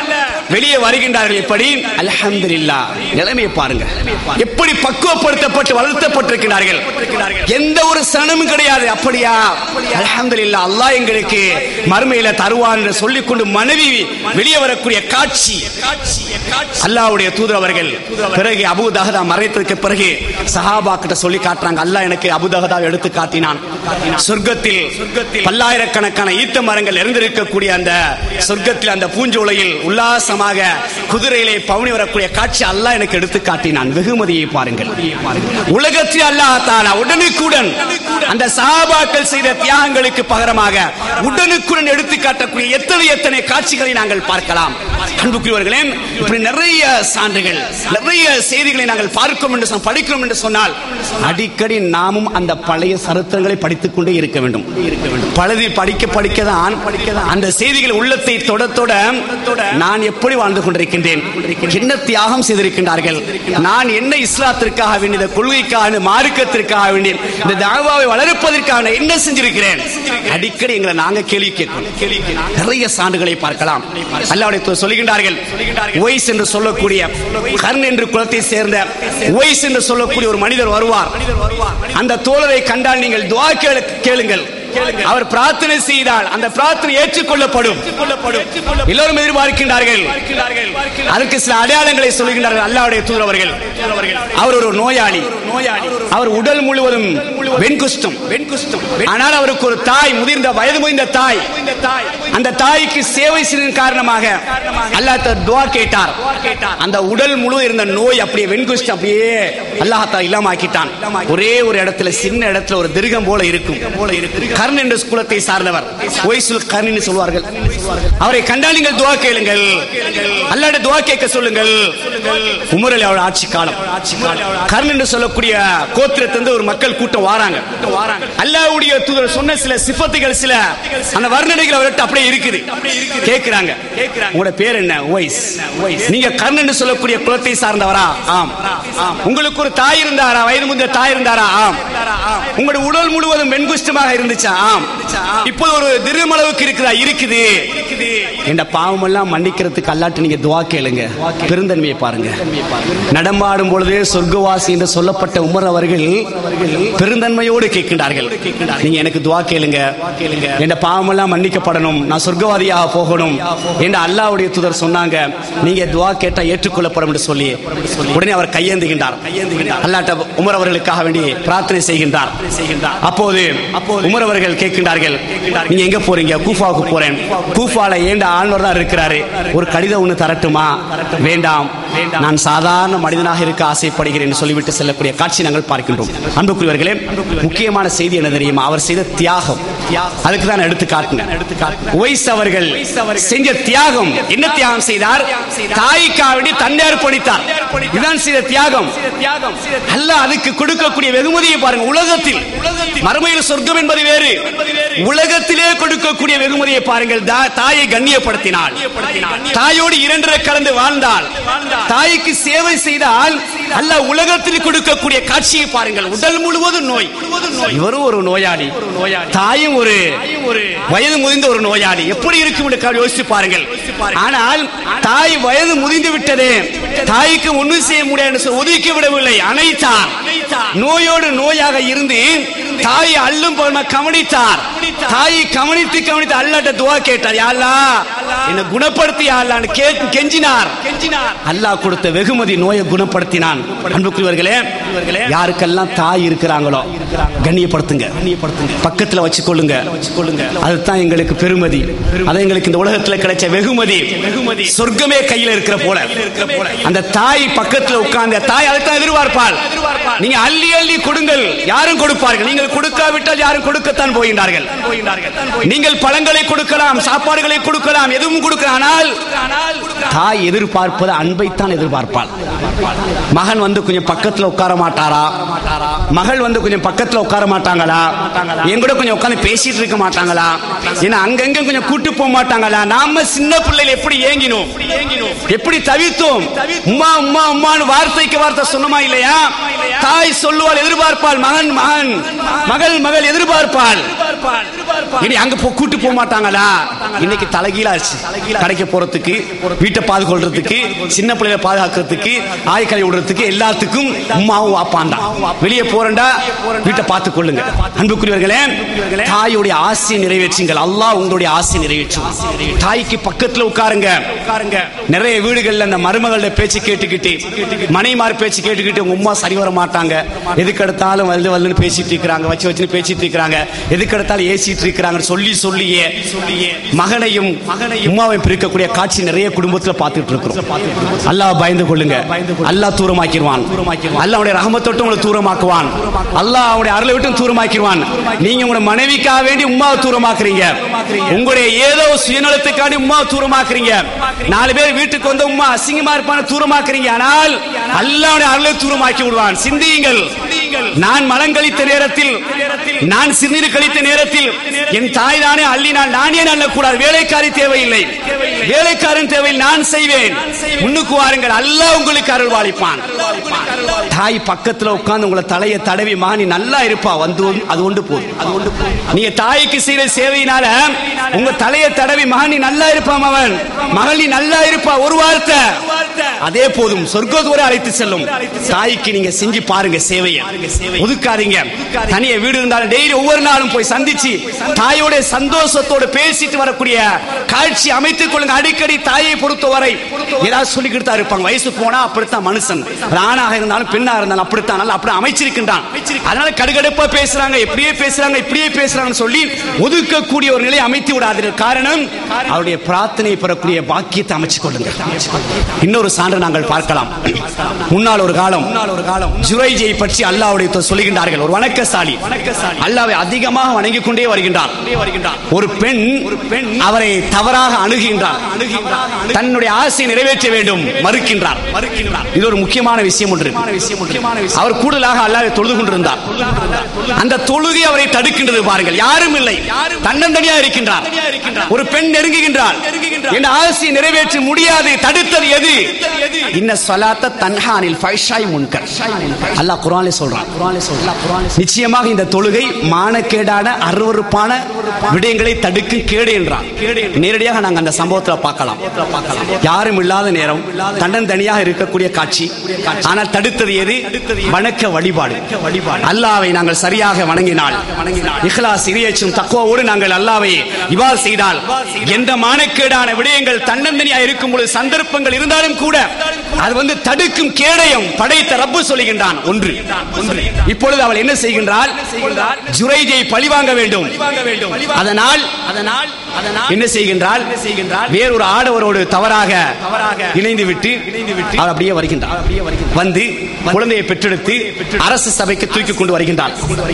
B: வெளியே வருகின்றார்கள். எப்படி? அல்ஹம்துலில்லாஹ். நிலைமையை பாருங்க, எப்படி பக்குவப்படுத்தப்பட்டு வளர்த்தப்பட்டிருக்கிறார்கள். எந்த ஒரு சனமும் கிடையாது. அப்படியா, அல்ஹம்துலில்லாஹ், அல்லாஹ் எங்களுக்கு மறுமையில தருவான் என்று சொல்லிக் கொண்டு மனைவி வெளியே வரக்கூடிய காட்சி. அல்லாஹ்வுடைய தூதர் அவர்கள் பிறகு அபூ தஹதா மறைத்ததற்கு பிறகு சஹாபா கிட்ட சொல்லி காட்டுறாங்க, அல்லாஹ் எனக்கு அபூ தஹதா எடுத்து காட்டினான். சொர்க்கத்தில் பல்லாயிரக்கணக்கான ஈத்த மரங்கள் இருந்திருக்கக்கூடிய அந்த சொர்க்கத்தில் அந்த பூஞ்சோலையில் உல்லாசமாக குதிரையிலே பவனி வரக்கூடிய காட்சி அல்லாஹ் எனக்கு எடுத்து காட்டினான். வெகுமதியை பாருங்கள். உலகத்தில் அல்லாஹ் தஆலா உடனுக்குடன் அந்த சஹாபாக்கள் செய்த தியாகங்களுக்கு பகரமாக உடனுக்குடன் எடுத்து காட்டக்கூடிய எத்தனை எத்தனை காட்சிகளை நாங்கள் பார்க்கலாம். அன்புக்குரியவர்களே, இப்படி நிறைய சான்றுகள், நிறைய செய்திகளை நாங்கள் பார்க்கிறோம் என்று படிக்கிறோம் என்று சொன்னால் அடிக்கடி நாமும் அந்த பழைய சரித்திரங்களை படித்துக் கொண்டே இருக்க வேண்டும். பழுதி படிக்க படிக்கதான் அந்த செய்திகள் உள்ளத்தை தொட தொட நான் எப்படி வாழ்ந்து கொண்டிருக்கின்றேன், என்ன தியாகம் செய்திருக்கின்றார்கள், நான் என்ன இஸ்லாத்திற்காக வேண்டிய கொள்கைக்காக மார்க்கத்திற்காக வேண்டிய இந்த தாவாவை வளர்ப்பதற்காக என்ன செஞ்சிருக்கிறேன், அடிக்கடி எங்களை நாங்க கேள்வி கேட்கிறோம். நிறைய சான்றுகளை பார்க்கலாம். அல்லாஹ்வுடைய சொல்லுகின்றார்கள், உவைஸ் என்று சொல்லக்கூடிய கர்ன் என்று குலத்தை சேர்ந்த உவைஸ் என்று சொல்லக்கூடிய ஒரு மனிதர் வருவார். அந்த தோழரை கண்டால் நீங்கள் துஆ கேளுங்கள், அவர் பிரார்த்தனை செய்தால் அந்த பிரார்த்தனை ஏற்றுக்கொள்ளப்படும். எல்லோரும் எதிர்பார்க்கின்றார்கள். அதற்கு சில அடையாளங்களை சொல்லுகின்றார்கள் அல்லாஹ்வுடைய தூதர் அவர்கள். அவர் ஒரு நோயாளி, அவர் உடல் முழுவதும் வெண்குஷ்டம். ஆனால் அவருக்கு ஒரு தாய், முதிர்ந்த வயது முதிர்ந்த தாய். அந்த தாய்க்கு சேவை செய்ததன் காரணமாக அல்லாஹ் துஆ கேட்டார். அந்த உடல் முழு இருந்த நோய் அப்படியே வெண்குஷ்டம் அப்படியே அல்லாஹ் தஆலா இல்லாமக்கிட்டான். ஒரே ஒரு இடத்துல, சின்ன இடத்துல ஒரு திருகம் போல இருக்கும். கர்ன் என்ற குலத்தை சார்ந்தவர், உவைசுல் கர்ன் என்று சொல்வார்கள். அவரை கண்டால் நீங்கள் துஆ கேளுங்கள், அல்லாஹ்விடம் துஆ கேட்க சொல்லுங்கள். உமர் அலி அவருடைய ஆட்சி காலம். கர்ன் என்று சொல்லக்கூடிய கோத்திரத்திலிருந்து ஒரு மக்கள் கூட்டம் வாராங்க. அல்லாஹ்வுடைய தூதர் சொன்ன சில சிஃபத்துகள், சில அந்த வர்ணனைகள் அவர்கிட்ட அப்படியே இருக்குது. கேக்குறாங்க, உங்களோட பேர் என்ன? உவைஸ். நீங்க கர்ன் என்று சொல்லக்கூடிய குலத்தை சார்ந்தவரா? ஆம். உங்களுக்கு ஒரு தாய் இருந்தாரா? வயது முதிர்ந்த தாய் இருந்தாரா? ஆம். உங்களுடைய உடல் முழுவதும் வெண்குஷ்டமாக இருந்துச்சா? ஆம். இப்போ ஒரு திருமளவுக்கு இருக்குதா? இருக்குது. இந்த பாவம் எல்லாம் மன்னிக்கிறதுக்கு அல்லாஹ்ட்ட நீங்க துஆ கேளுங்க. பெருந்தன்மையை பாருங்க. நடமாடும் பொழுதே சொர்க்கவாசி என்று சொல்லப்பட்ட உமர் அவர்கள் பெருந்தன்மையோடு கேட்கின்றார்கள், நீங்க எனக்கு துஆ கேளுங்க, இந்த பாவம் எல்லாம் மன்னிக்கப்படணும், நான் சொர்க்கவாதியாக போகணும் என்று அல்லாஹ்வுடைய தூதர் சொன்னாங்க. நீங்க துஆ கேட்டா ஏற்றுக்கொள்ளப்படும் என்று சொல்லி உடனே அவர் கையேந்துகின்றார். அல்லாஹ்ட்ட உமர் அவர்களுக்காக வேண்டி பிரார்த்தனை செய்கின்றார். அப்போது உமர் அவர்கள் கேட்கின்றார்கள், நீங்க எங்க போறீங்க? கூஃபாவுக்கு போறேன். கூஃபால ஏண்ட ஆழ்வர் தான் இருக்கிறாரு, ஒரு கடிதம் ஒன்று தரட்டுமா? வேண்டாம், நான் சாதாரண மனிதனாக இருக்க ஆசைப்படுகிறேன் சொல்லிவிட்டு செல்லக்கூடிய காட்சி நாங்கள் பார்க்கின்றோம். அன்புக்குரியவர்களே, முக்கியமான செய்தி என்ன தெரியுமா? அவர் செய்த தியாகம், அதுக்கு தான் எடுத்து காட்டுங்க. உவைஸ் அவர்கள் செஞ்ச தியாகம் என்ன? தியாகம் செய்தார்? தாய்க்காக வேண்டி தன்னை அர்ப்பணித்தார். இதுதான் செய்த தியாகம். அல்லாஹ் அதுக்கு கொடுக்கக்கூடிய வெகுமதியை பாருங்க. உலகத்தில், மறுமையில் சொர்க்கம் என்பது வேறு, உலகத்திலே கொடுக்கக்கூடிய வெகுமதியை பாருங்கள். தாயை கண்ணியப்படுத்தினாள், தாயோடு இரண்டரை கலந்து வாழ்ந்தால், தாய்க்கு சேவை செய்தால் அல்லாஹ் உலகத்தில் கொடுக்கக்கூடிய காட்சியை பாருங்கள். உடல் முழுவதும் நோய், இவரும் ஒரு நோயாளி, தாயும் ஒரு வயது முதிர்ந்த ஒரு நோயாளி. எப்படி இருக்கும் என்று யோசித்து பாருங்கள். ஆனால் தாய் வயது முதிர்ந்து விட்டதே, தாய்க்கு ஒன்றும் செய்ய முடியாது, ஒதுக்கி விடவில்லை, அணைத்தார். நோயோடு நோயாக இருந்து தாய் அள்ளும் கவனித்தார். தாயை கவனித்து கவனித்து அல்லாஹ்ட்ட துஆ கேட்டார், யா அல்லாஹ் என்னை குணப்படுத்தி யா அல்லாஹ்னு கேட்டு கெஞ்சினார். அல்லாஹ் கொடுத்த வெகுமதி நோயை குணப்படுத்தினான். அன்புக்குரியவர்களே, யாருக்கெல்லாம் தாய் இருக்கிறாங்களோ கண்ணியப்படுத்துங்க, பக்கத்துல வச்சுக்கொள்ளுங்க. அதுதான் எங்களுக்கு பெருமதி, அது எங்களுக்கு இந்த உலகத்தில் கிடைச்ச வெகுமதி. சொர்க்கமே கையில் இருக்கிற போல அந்த தாய் பக்கத்தில் உட்கார்ந்த தாய் அதுதான் எதிர்பார்ப்பாள். நீங்க அள்ளி அள்ளி கொடுங்கள், யாரும் கொடுப்பார்கள். நீங்கள் கொடுக்காவிட்டால் யாரும் கொடுக்கத்தான் போகின்றார்கள். நீங்கள் பழங்களை கொடுக்கலாம், சாப்பாடுகளை கொடுக்கலாம், எதுவும் கொடுக்கலாம். ஆனால் தாய் எதிர்பார்ப்பது அன்பைத்தான் எதிர்பார்ப்பாள். மகன் வந்து கொஞ்சம் பக்கத்தில் உட்கார மாட்டாரா? மகள் வந்து கொஞ்சம் பக்கத்தில் உட்கார மாட்டாங்களா? எங்கூட கொஞ்சம் உட்கார்ந்து பேசிட்டு இருக்க மாட்டாங்களா? ஏன்னா அங்கங்க கொஞ்சம் கூட்டு போக மாட்டாங்களா? நாம சின்ன பிள்ளைகள் எப்படி ஏங்கினோம், எப்படி தவித்தோம். உம்மா உம்மா உம்மான்னு வார்த்தைக்கு வார்த்தை சொன்னமா இல்லையா? தாய் சொல்லுவாள், எதிர்பார்ப்பாள், மகன் மகன்
C: மகள் மகள் எதிர்பார்ப்பாள். இனி அங்க கூட்டு போக மாட்டாங்களா? இன்னைக்கு தலைகீழாச்சு. கடைக்கு போறதுக்கு, வீட்டை பாதுகாக்கிறதுக்கு, சின்ன பிள்ளைகளை பாதுகாக்கிறதுக்கு, ஆய்களை விடுறதுக்கு எல்லாத்துக்கும் உமாவும் வாப்பாண்டா. வெளியே போறண்டா வீட்டை பார்த்துக் கொள்ளுங்க. அன்புக்குரியவர்களே, தாயுடைய ஆசையை நிறைவேற்றுங்கள். அல்லாஹ் உங்களுடைய ஆசையை நிறைவேற்றும். தாய்க்கு பக்கத்துல உட்காருங்க. நிறைய வீடுகள்ல அந்த மருமகளோட பேச்சு கேட்டுக்கிட்டு, மனைமார் பேச்சு கேட்டுக்கிட்டு உங்க உமா சரி வர மாட்டாங்க. எதுக்கு எடுத்தாலும் வந்து வந்து பேசிட்டு இருக்கிறாங்க, வச்சு வச்சு பேசிட்டு இருக்கிறாங்க, எதுக்கு எடுத்தாலும் ஏசிட்டு இருக்கிறாங்க சொல்லி சொல்லியே சொல்லியே மகனையும் மகனையும் உமாவையும் பிரிக்கக்கூடிய காட்சி நிறைய குடும்பத்துல பார்த்துட்டு இருக்கிறோம். அல்லாஹ் பயந்து கொள்ளுங்க. அல்லாஹ் தூரமாக்கிடுவான். அல்லாஹ்வுடைய ரஹமத்தோடு உங்களை தூரமாக்குவான். அல்லாஹ் அவருடைய அருளை விட்டு தூரமாக்கிடுவான். நீங்க உங்க மனைவிக்காக வேண்டி உமாவை தூரமாக்குறீங்க, உங்களுடைய ஏதோ சுயநலத்துக்காண்டி உமாவை தூரமாக்குறீங்க. நாலு பேர் வீட்டுக்கு வந்து உமா அசிங்கமா இருப்பான தூரமாக்குறீங்க. ஆனால் அல்லாஹ்வுடைய அருளை தூரமாக்கி விடுவான். சிந்தியுங்கள். நான் மலம் கழித்த நேரத்தில், நான் சிறுநீர் கழித்த நேரத்தில் என் தாய் தானே அள்ளினால் நானே நல்ல கூடாது. வேலைக்காரி தேவையில்லை, வேலைக்காரன் தேவையில்லை, நான் செய்வேன். முன்னுக்கு வாருங்கள், அல்லாஹ் உங்களுக்கு அருள் வாளிப்பான். தாய் பக்கத்துல உட்கார்ந்து உங்களை தலையை தடவி மானி நல்லா இருப்பா, வந்து அது ஒன்று போதும். அது ஒன்று நீங்க தாய்க்கு செய்யற சேவையினால உங்க தலையை தடவி மகனி நல்லா இருப்பான், அவன் மகள் நீ நல்லா இருப்பா, ஒரு வார்த்தை அதே போதும், சொர்க்கத்தோடு அழைத்து செல்லும். தாய்க்கு நீங்க செஞ்சு பாருங்க சேவையை, ஒதுக்காதீங்க. தனிய வீடு இருந்தாலும் டெய்லி ஒவ்வொரு நாளும் போய் சந்திச்சு தாயோட சந்தோஷத்தோடு பேசிட்டு வரக்கூடிய காட்சி அமைத்துக் கொள்ளுங்க. அடிக்கடி தாயை பொறுத்தவரை ஏதாவது சொல்லிக்கிட்டு தான் இருப்பாங்க. வயசு போனா அப்படித்தான் மனுஷன், ஆணாக இருந்தாலும் பெண்ணா இருந்தாலும் அப்படித்தான், நல்லா அப்படி அமைச்சிருக்கின்றான். அதனால கடுகடுப்பா பேசுறாங்க, எப்படியே பேசுறாங்க, இப்படியே பேசுறாங்கன்னு சொல்லி ஒதுக்கக்கூடிய ஒரு நிலையை அமைத்து விடாதீர்கள். காரணம், அவருடைய பிரார்த்தனை பெறக்கூடிய பாக்கியத்தை அமைச்சு கொள்ளுங்க. இன்னொரு சான்று நாங்கள் பார்க்கலாம். முன்னால் ஒரு காலம் ஜுரைஜை பற்றி அல்லாஹ்வுடைய சொல்லுகின்றார்கள். ஒரு வணக்கசாலி, அல்லாஹ்வை அதிகமாக வணங்கிக் கொண்டே வருகின்றார். ஒரு பெண் அவரை தவறாக அணுகின்றார், தன்னுடைய ஆசையை நிறைவேற்ற வேண்டும் மறுக்கின்றார். இது ஒரு முக்கியமான விஷயம் ஒன்று. அவர் கூடுதலாக அல்லாஹ்வை தொழுது கொண்டிருந்தார். அந்த தொழுகை அவரை தடுக்கின்றது. பாருங்கள், யாரும் இல்லை, தன்னந்தனியாக இருக்கின்றார். ஒரு பெண் நெருங்குகின்றார், என் ஆசையை நிறைவேற்ற முடியாது. தடுத்தது எது? இன்ன ஸலாத்த தன்ஹா அனில் ஃபஹ்ஷாய் முன்கர். அல்லாஹ் குர்ஆனிலே சொல்றான். நிச்சயமாக இந்த தொழுகை மானக்கேடான அருவருப்பான விடயங்களை தடுக்கும் கேடு என்றான். நேரடியாக நாங்கள் அந்த சம்பவத்தில் பார்க்கலாம். யாரும் இல்லாத நேரம், தன்னந்தனியாக இருக்கக்கூடிய காட்சி. ஆனால் தடுத்தது எது? வணக்க வழிபாடு. அல்லாஹ்வை நாங்கள் சரியாக வணங்கினால், இஹ்லாஸ் இறையச்சம் தக்வாவோடு நாங்கள் அல்லாஹ்வை இபாதத் செய்தால், எந்த மானக்கேடான விடயங்கள் தன்னந்தனியாக இருக்கும் பொழுது சந்தர்ப்பங்கள் இருந்தாலும் கூட அது வந்து தடுக்கும் கேடயம் படைத்த ரப்பு சொல்லுகின்றான். ஒன்று. இப்பொழுது அவள் என்ன செய்கின்றாள்? ஜுரைஜை பழிவாங்க வேண்டும். அதனால் அதனால் என்ன செய்கின்றாள்? வேறொரு ஆடவரோடு தவறாக இணைந்து விட்டு அவள் அப்படியே வருகின்றாள். வந்து குழந்தையை பெற்றெடுத்து அரசு சபைக்கு தூக்கி கொண்டு வருகின்றாள்.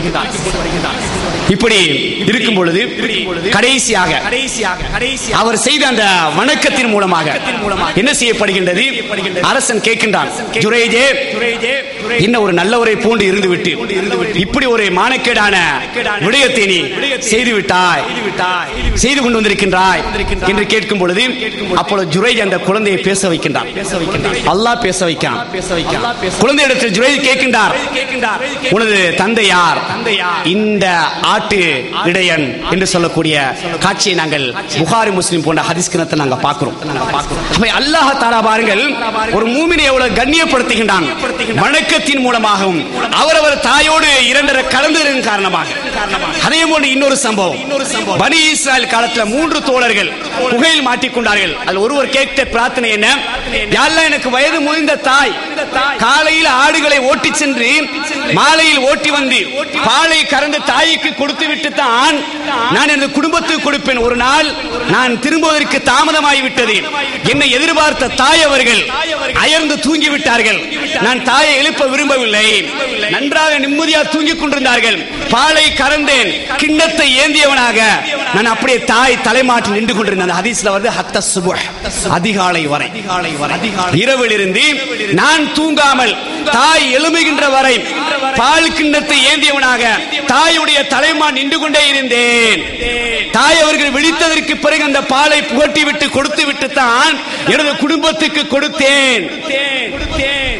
C: இப்படி இருக்கும் பொழுது கடைசியாக அவர் செய்த அந்த வணக்கத்தின் மூலமாக என்ன செய்யப்படுகின்றது? அரசன் கேட்கின்றான், ஜுரைஜே, இன்னும் ஒரு நல்லவரை போன்று இருந்துவிட்டு இப்படி ஒரு மானக்கேடான விடயத்தை நீ செய்து விட்டாய், செய்து கொண்டு வந்திருக்கின்றாய் என்று கேட்கும் பொழுது, அப்பொழுது ஜுரைஜ் அந்த குழந்தையை பேச வைக்கின்றான். அல்லாஹ் பேச வைக்கிறான். குழந்தையிடத்தில் ஜுரைஜ் கேட்கின்றார், உனது தந்தை யார்? இந்த ஆட்டு இடையன் என்று சொல்லக்கூடிய காட்சியை நாங்கள் புகாரி முஸ்லிம் போன்ற ஹதீஸ் கிரந்தத்தில் நாங்கள் பார்க்கிறோம். அல்லாஹ் தஆலா பாருங்கள், ஒரு மூமினை எவ்வளவு கண்ணியப்படுத்துகின்றான். வணக்கத்தின் மூலமாகவும் அவரவர் தாயோடு இரண்டரை கலந்ததன் காரணமாக. அதே போன்று இன்னொரு சம்பவம், பனி இஸ்ராயல் காலத்தில் மூன்று தோழர்கள் புகையில் மாட்டிக்கொண்டார்கள். அதில் ஒருவர் கேட்ட பிரார்த்தனை என்ன? யா அல்லாஹ், எனக்கு வயது முதிர்ந்த தாய், காலையில் ஆடுகளை ஓட்டி சென்று மாலையில் ஓட்டி வந்து பாலை கறந்து தாய்க்கு கொடுத்து விட்டு தான் நான் எனது குடும்பத்துக்கு கொடுப்பேன். ஒரு நாள் நான் திரும்புவதற்கு தாமதமாகிவிட்டது. என்னை எதிர்பார்த்த தாய் அவர்கள் அயர்ந்து தூங்கி விட்டார்கள். நான் தாயை எழுப்ப விரும்பவில்லை. நன்றாக நிம்மதியாக தூங்கிக் கொண்டிருந்தார்கள். பாலை கறந்தேன், கிண்ணத்தை ஏந்தியவனாக நான் அப்படியே தாய் தலைமாட்டில் நின்று கொண்டிருந்தேன். ஹதீஸ்ல வந்து ஹத்த சுபஹ், அதிகாலை வரை, இரவில் இருந்து நான் தூங்காமல் தாய் எழும்புகின்ற வரை பால் கிண்ணத்தை ஏந்தியவனாக தாயுடைய தலைமா நின்று கொண்டே இருந்தேன். தாய் அவர்கள் விழித்ததற்கு பிறகு அந்த பாலை புகட்டி விட்டு கொடுத்து விட்டு தான் எனது குடும்பத்துக்கு கொடுத்தேன்.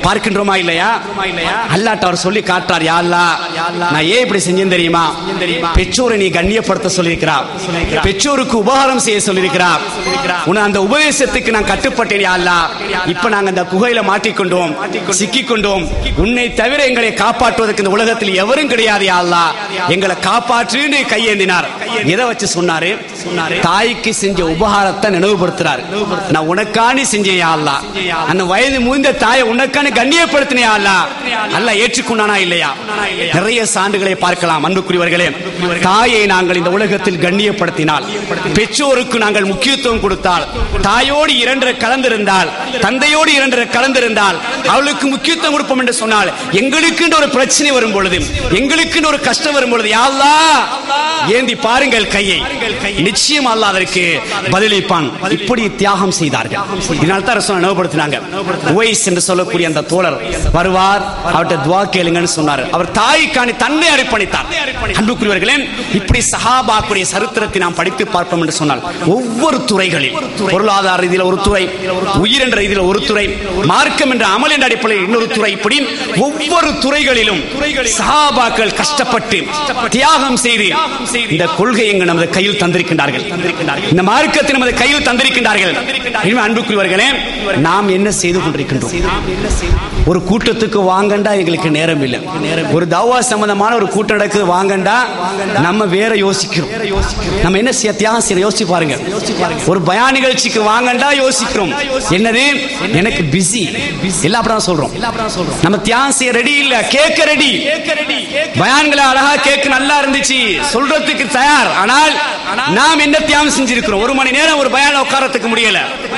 C: பார்க்கின்றோமா இல்லையா? அல்லாஹ் அவர் சொல்லி காட்டுறார், யா அல்லாஹ் நான் ஏன் இப்படி செஞ்சேன் தெரியுமா? பெற்றோரை நீ கண்ணியப்படுத்த சொல்லியிருக்கிறார், பெற்றோருக்கு உபகாரம் செய்ய சொல்லியிருக்கிறார், உன அந்த உபதேசத்துக்கு நான் கட்டுப்பட்டேன் யா அல்லாஹ். இப்ப நாங்க அந்த குகையில மாட்டிக்கொண்டோம், சிக்கிக்கொண்டோம், உன்னை தவிர எங்களை காப்பாற்றுவதற்கு இந்த உலகத்தில் எவரும் கிடையாது யா அல்லாஹ், எங்களை காப்பாற்றுன்னு கையேந்தினார். எதை வச்சு சொன்னாரு? தாய்க்கு செஞ்ச உபகாரத்தை நினைவுபடுத்துறாரு. நான் உனக்கானி செஞ்சேன் யா அல்லாஹ், அந்த வயது முதிர்ந்த தாயை உனக்கானி கண்ணியப்படுத்தினே யா அல்லாஹ். அல்லாஹ் ஏற்றுக்கொண்டானா இல்லையா? நிறைய சான்றுகளை பார்க்கலாம் அன்புக்குரியவர்களே. தாயை நாங்கள் இந்த உலகத்தில் கண்ணியப்படுத்தினால், பெற்றோருக்கு நாங்கள் முக்கியத்துவம் கொடுத்தால், தாயோடு இரண்டரை கலந்திருந்தால், தந்தையோடு இரண்டரை கலந்திருந்தால், அவளுக்கு முக்கியத்துவம் கொடுப்போம் என்று சொன்னால், எங்களுக்கு ஒரு பிரச்சனை வரும் பொழுது, எங்களுக்கு ஒரு கஷ்டம் வரும் பொழுது யா அல்லாஹ் ஏந்தி பாருங்கள் கையை, நிச்சயம் அல்லாஹ் அதற்கு பதிலளிப்பான். இப்படி தியாகம் செய்தார்கள். இதனால தான் ரசூல் நினைவுபடுத்தினாங்க. உவைஸ் என்று சொல்லக்கூடிய அந்த தோழர் வருவார், அவர்கிட்ட துஆ கேளுங்கன்னு சொன்னார். அவர் தாய்க்கான தன்னை அர்ப்பணித்தார். அன்புக்குரியவர்களே, இப்படி சஹாபாக்குடைய சரித்திரத்தை நாம் படித்து பார்ப்போம் என்று சொன்னால், ஒவ்வொரு துறைகளில், பொருளாதார ரீதியில் ஒரு துறை, உயிர் என்ற ரீதியில் ஒரு துறை, மார்க்கம் என்ற அமல் என்ற அடிப்படையில் இன்னொரு துறை, இப்படி ஒவ்வொரு துறைகளிலும் சஹாபாக்கள் கஷ்டப்பட்டு தியாகம் செய்து இந்த கொள்கை எங்க நமது கையில் தந்திருக்கின்றார்கள், இந்த மார்க்கத்தை நமது கையில் தந்திருக்கின்றார்கள். அன்புக்குரியவர்களே, நாம் என்ன செய்து கொண்டிருக்கின்றோம்? ஒரு கூட்டத்துக்கு வாங்கண்டா எங்களுக்கு நேரம் இல்லை. ஒரு தவா சம்பந்தமான ஒரு கூட்டம் நடக்குது வாங்கண்டா நம்ம வேற யோசிக்கிறோம். நம்ம என்ன செய்ய தியாகம் செய்ய யோசிச்சு பாருங்க. ஒரு பயான் நிகழ்ச்சிக்கு வாங்கண்டா யோசிக்கிறோம். என்னது? எனக்கு பிஸி எல்லாம் அப்படிதான் சொல்றோம். நம்ம தியாகம் செய்ய ரெடி இல்ல, கேட்க ரெடி. பயான்களை அழகா கேட்க நல்லா இருந்துச்சு, சொல்றதுக்கு தயார். ஆனால் நாம் என்ன தியாகம் செஞ்சிருக்கிறோம்? ஒரு மணி நேரம் ஒரு பயான் உட்காரத்துக்கு முடியல.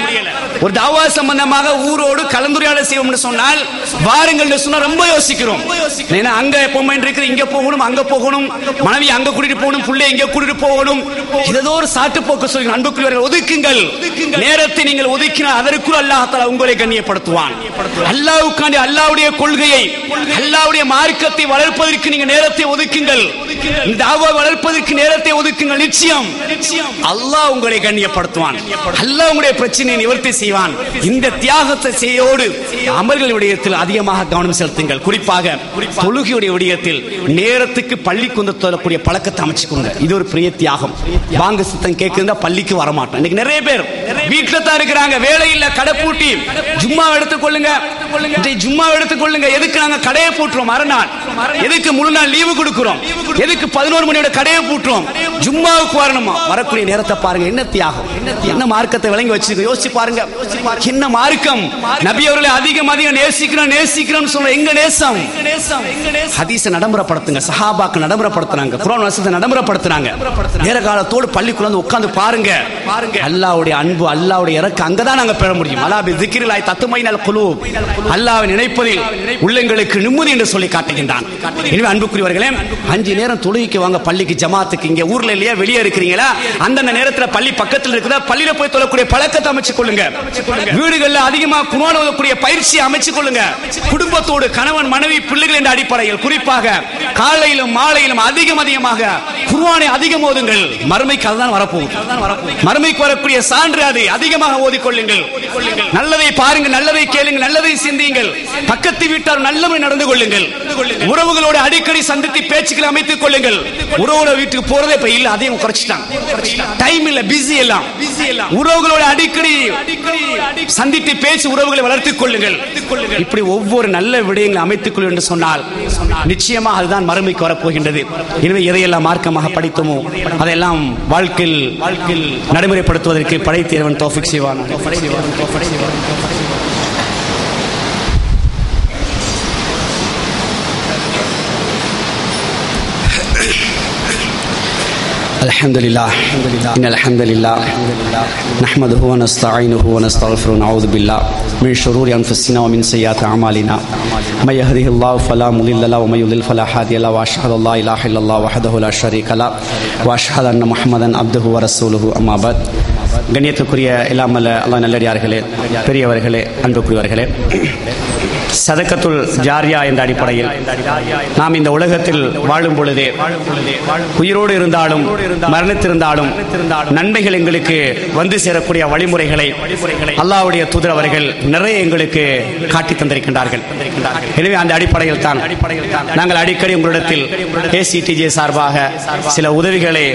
C: ஒரு தவா சம்பந்தமாக ஊரோடு கலந்துரையாடல் செய்வோம் என்று சொன்னால், வாருங்கள் என்று சொன்னா ரொம்ப யோசிக்கிறோம். ஏன்னா அங்க எப்பவுமே இருக்கு, இங்க போகணும், அங்க போகணும், மனைவி அங்க கூட்டிட்டு போகணும், பிள்ளை இங்க கூட்டிட்டு போகணும், ஏதோ ஒரு சாட்டு போக்கு சொல்லி அன்புக்குரியவர்கள் ஒதுக்குங்கள். நேரத்தை நீங்கள் ஒதுக்கினால் அதற்குள் அல்லாஹ் தஆலா உங்களை கண்ணியப்படுத்துவான். அல்லாஹ்வுக்காண்டி அல்லாஹ்வுடைய கொள்கையை, அல்லாஹ்வுடைய மார்க்கத்தை வளர்ப்பதற்கு நீங்க நேரத்தை ஒதுக்குங்கள். இந்த தாவா வளர்ப்பதற்கு நேரத்தை ஒதுக்குங்கள். நிச்சயம் அல்லாஹ் உங்களை கண்ணியப்படுத்துவான். அல்லாஹ் உங்களுடைய பிரச்சனையை நிவர்த்தி செய்வான். இந்த தியாகத்தை செய்யோடு அமல்களுடைய விடயத்தில் அதிகமாக கவனம் செலுத்துங்கள். குறிப்பாக தொழுகையுடைய விடயத்தில் நேரத்துக்கு பள்ளிக்கு வந்து தொழக்கூடிய பழக்கத்தை அமைச்சுக்கோங்க. இது ஒரு பெரிய தியாகம். வாங்க சித்தம் கேட்குறதா பள்ளிக்கு வரமாட்டோம். இன்னைக்கு நிறைய பேர் வீட்டுல தான் இருக்கிறாங்க, வேலை இல்ல, கடை பூட்டி. ஜும்மா எடுத்துக்கொள்ளுங்க, ஜும்மா எடுத்துக்கொள்ளுங்க. எதுக்கு நாங்க கடையை பூட்டுறோம்? மறுநாள் எதுக்கு முழு நாள் லீவு கொடுக்கிறோம்? எதுக்கு பதினோரு மணியோட கடையை பூட்டுறோம்? ஜும்மாவுக்கு வரணுமா? வரக்கூடிய நேரத்தை பாருங்க. என்ன தியாகம், என்ன மார்க்கத்தை விளங்கி வச்சிருக்க யோசிச்சு பாருங்க. என்ன மார்க்கம்? நபி அவர்களை அதிகம் அதிகம் நேசிக்கிறோம் நேசிக்கிறோம் சொல்ற எங்க நேசம்? ஹதீஸை நடைமுறைப்படுத்துங்க. சஹாபாக்கள் நடைமுறைப்படுத்துறாங்க, குர்ஆன் வசனத்தை நடைமுறைப்படுத்துறாங்க. நேர காலத்தோடு பள்ளிக்குள்ள வந்து உட்கார்ந்து பாருங்க. அல்லாஹ்வுடைய அன்பு, அல்லாஹ்வுடைய இரக்கம் அங்கதான் நாங்க பெற முடியும். அலா பி ஸிக்ரில்லாஹி தத்மைனுல் குலூப். அல்லாஹ்வை நினைப்பதில் உள்ளங்களுக்கு நிம்மதி என்று சொல்லி காட்டுகின்றான். எனவே அன்புக்குரியவர்களே, அஞ்சு நேரம் தொழுகைக்கு வாங்க பள்ளிக்கு, ஜமாத்துக்கு. இங்க ஊர்ல இல்லையா, வெளியே இருக்கிறீங்களா, அந்த நேரத்தில் பள்ளி பக்கத்தில் இருக்குதா, பள்ளியில போய் தொழக்கூடிய பழக்கத்தை அமைச்சுக் கொள்ளுங்க. வீடுகள்ல அதிகமா குர்ஆன் ஓதக்கூடிய பயிற்சியை அமைச்சுக் கொள்ளுங்க. குடும்பத்தோடு கணவன் மனைவி பிள்ளைகள் என்ற அடிப்படையில் குறிப்பாக காலையிலும் மாலையிலும் அதிகம் அதிகமாக குர்ஆனை அதிகம் ஓதுங்கள். மறுமைக்கு அதுதான் வரப்போகுது. மறுமைக்கு வரக்கூடிய சான்று அது. அதிகமாக ஓதிக்கொள்ளுங்கள். நல்லதை பாருங்க, நல்லதை கேளுங்க, நல்லதை சிந்தியுங்கள். பக்கத்து வீட்டார் நல்லவை நடந்து கொள்ளுங்கள். உறவுகளோடு அடிக்கடி சந்தித்து பேச்சுக்களை அமைத்துக் கொள்ளுங்கள். உறவோட வீட்டுக்கு போறதே இப்ப இல்ல, அதையும் குறைச்சிட்டாங்க. டைம் இல்ல, பிஸி எல்லாம். உறவுகளோடு அடிக்கடி சந்தித்து பேச்சு உறவுகளை வளர்த்துக் கொள்ளுங்கள். இப்படி ஒவ்வொரு நல்ல விடயங்களை அமைத்துக் கொள்ளுங்கள் என்று சொன்னால் நிச்சயமா அதுதான் மறுமைக்கு வரப்போகின்றது. எனவே எதையெல்லாம் மார்க்கமாக படித்தோமோ அதையெல்லாம் வாழ்க்கையில் வாழ்க்கையில் நடைமுறைப்படுத்துவதற்கு படைத்தேவன் தௌஃபீக் செய்வான். الحمد لله إن الحمد لله نحمده ونستعينه ونستغفره ونعوذ بالله من شرور أنفسنا ومن سيئات أعمالنا من يهده الله فلا مضل له ومن يضلل فلا هادي له وأشهد أن لا إله إلا الله وحده لا شريك له وأشهد أن محمدا عبده ورسوله أما بعد. கண்ணியத்துக்குரிய இல்லாமல் அல்லாஹ் நல்லடியார்களே, பெரியவர்களே, அன்புக்குரியவர்களே, சதக்கத்துல் ஜாரியா என்ற அடிப்படையில் நாம் இந்த உலகத்தில் வாழும் பொழுதே உயிரோடு இருந்தாலும் மரணித்திருந்தாலும் நன்மைகள் எங்களுக்கு வந்து சேரக்கூடிய வழிமுறைகளை அல்லாஹ்வுடைய தூதர் அவர்கள் நிறைய எங்களுக்கு காட்டி தந்திருக்கின்றார்கள். எனவே அந்த அடிப்படையில் தான் நாங்கள் அடிக்கடி உங்களிடத்தில் ஏசிடிஜே சார்பாக சில உதவிகளை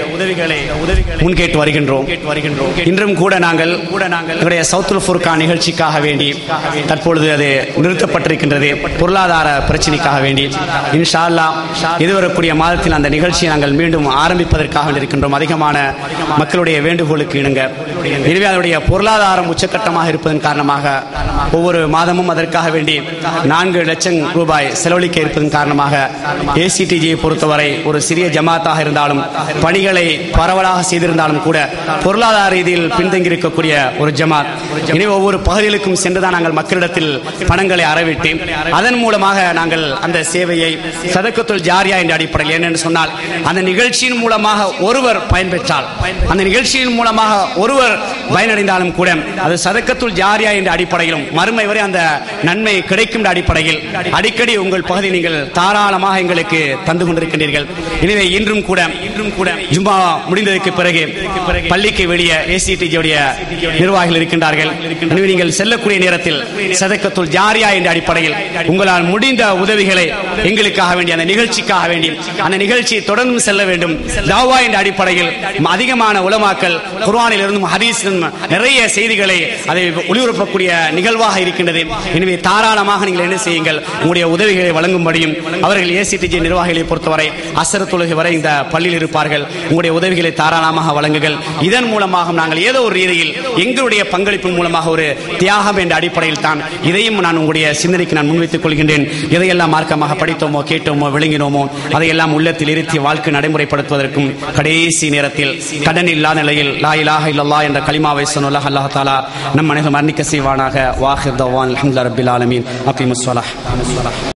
C: முன்கேட்டு வருகின்றோம். இன்றும் கூட நாங்கள் எங்களுடைய சவுத்துல் ஃபுர்கான் நிகழ்ச்சிக்காக வேண்டி தற்பொழுது அது நிறுத்தப்பட்டிருக்கின்றது, பொருளாதார பிரச்சனைக்காக வேண்டி. இன்ஷா அல்லாஹ் எதிர்வரக்கூடிய மாதத்தில் அந்த நிகழ்ச்சியை நாங்கள் மீண்டும் ஆரம்பிப்பதற்காக இருக்கின்றோம், அதிகமான மக்களுடைய வேண்டுகோளுக்கு இணங்க. எனவே அதனுடைய பொருளாதாரம் உச்சக்கட்டமாக இருப்பதன் காரணமாக ஒவ்வொரு மாதமும் அதற்காக வேண்டி நான்கு லட்சம் ரூபாய் செலவழிக்க இருப்பதன் காரணமாக ஏசிடிஜியை பொறுத்தவரை ஒரு சிறிய ஜமாத்தாக இருந்தாலும் பணிகளை பரவலாக செய்திருந்தாலும் கூட பொருளாதார ரீதியில் பின்தங்கியிருக்கக்கூடிய ஒரு ஜமாத். எனவே ஒவ்வொரு பகுதிகளுக்கும் சென்றுதான் நாங்கள் மக்களிடத்தில் பணங்களை அறவிட்டு அதன் மூலமாக நாங்கள் அந்த சேவையை சதக்கத்துல் ஜாரியா என்ற அடிப்படையில், என்னென்று சொன்னால் அந்த நிகழ்ச்சியின் மூலமாக ஒருவர் பயன்பெற்றால், அந்த நிகழ்ச்சியின் மூலமாக ஒருவர் பயனடைந்தாலும் கூட அது சதக்கத்துல் ஜாரியா என்ற அடிப்படையிலும் மறுமை வரை அந்த நன்மை கிடைக்கும் அடிப்படையில் அடிக்கடி உங்கள் பகுதி நீங்கள் தாராளமாக எங்களுக்கு தந்து கொண்டிருக்கின்றீர்கள். எனவே இன்றும் கூட இன்றும் கூட ஜும்மா முடிந்ததற்கு பிறகு பள்ளிக்கு வெளியே ஏசிடிஜியுடைய நிர்வாகிகள் இருக்கின்றார்கள். எனவே நீங்கள் செல்லக்கூடிய நேரத்தில் சதக்கத்துல் ஜாரியா என்ற அடிப்படையில் உங்களால் முடிந்த உதவிகளை எங்களுக்காக வேண்டி, அந்த நிகழ்ச்சிக்காக வேண்டி, அந்த நிகழ்ச்சியை தொடர்ந்து செல்ல வேண்டும். தாவா என்ற அடிப்படையில் அதிகமான உலமாக்கள் குர்ஆனில் இருந்தும் ஹதீஸிலும் நிறைய செய்திகளை அதை ஒளிபரப்பக்கூடிய நிகழ்வாக இருக்கின்றது. எனவே தாராளமாக நீங்கள் என்ன செய்யுங்கள், உங்களுடைய உதவிகளை வழங்கும்படியும் அவர்கள் ஏசிடிஜி நிர்வாகிகளை பொறுத்தவரை அஸ்ர் தொழுகை வரை இந்த பள்ளியில் இருப்பார்கள். உங்களுடைய உதவிகளை தாராளமாக வழங்குங்கள். இதன் மூலமாக நாங்கள் ஏதோ ஒரு ரீதியில் எங்களுடைய பங்களிப்பின் மூலமாக ஒரு தியாகம் என்ற அடிப்படையில் தான் இதையும் நான் உங்களுடைய சிந்தனைக்கு நான் முன்வைத்துக் கொள்கின்றேன். எதையெல்லாம் மார்க்கமாக படித்தோமோ கேட்டோமோ விளங்கினோமோ அதையெல்லாம் உள்ளத்தில் இருத்தி வாழ்க்கை நடைமுறைப்படுத்துவதற்கும் கடைசி நேரத்தில் கடன் இல்லாத நிலையில் லா இலாஹ இல்லல்லாஹ் என்ற கலிமாவை சொன்ன அல்லாஹ் தஆலா நம் அனைவரும் மரணிக்க செய்வானாக. வாஹிர் தவான் அல்ஹம்துலில்லாஹி ரப்பில் ஆலமீன். அகீமுஸ் ஸலாஹ்.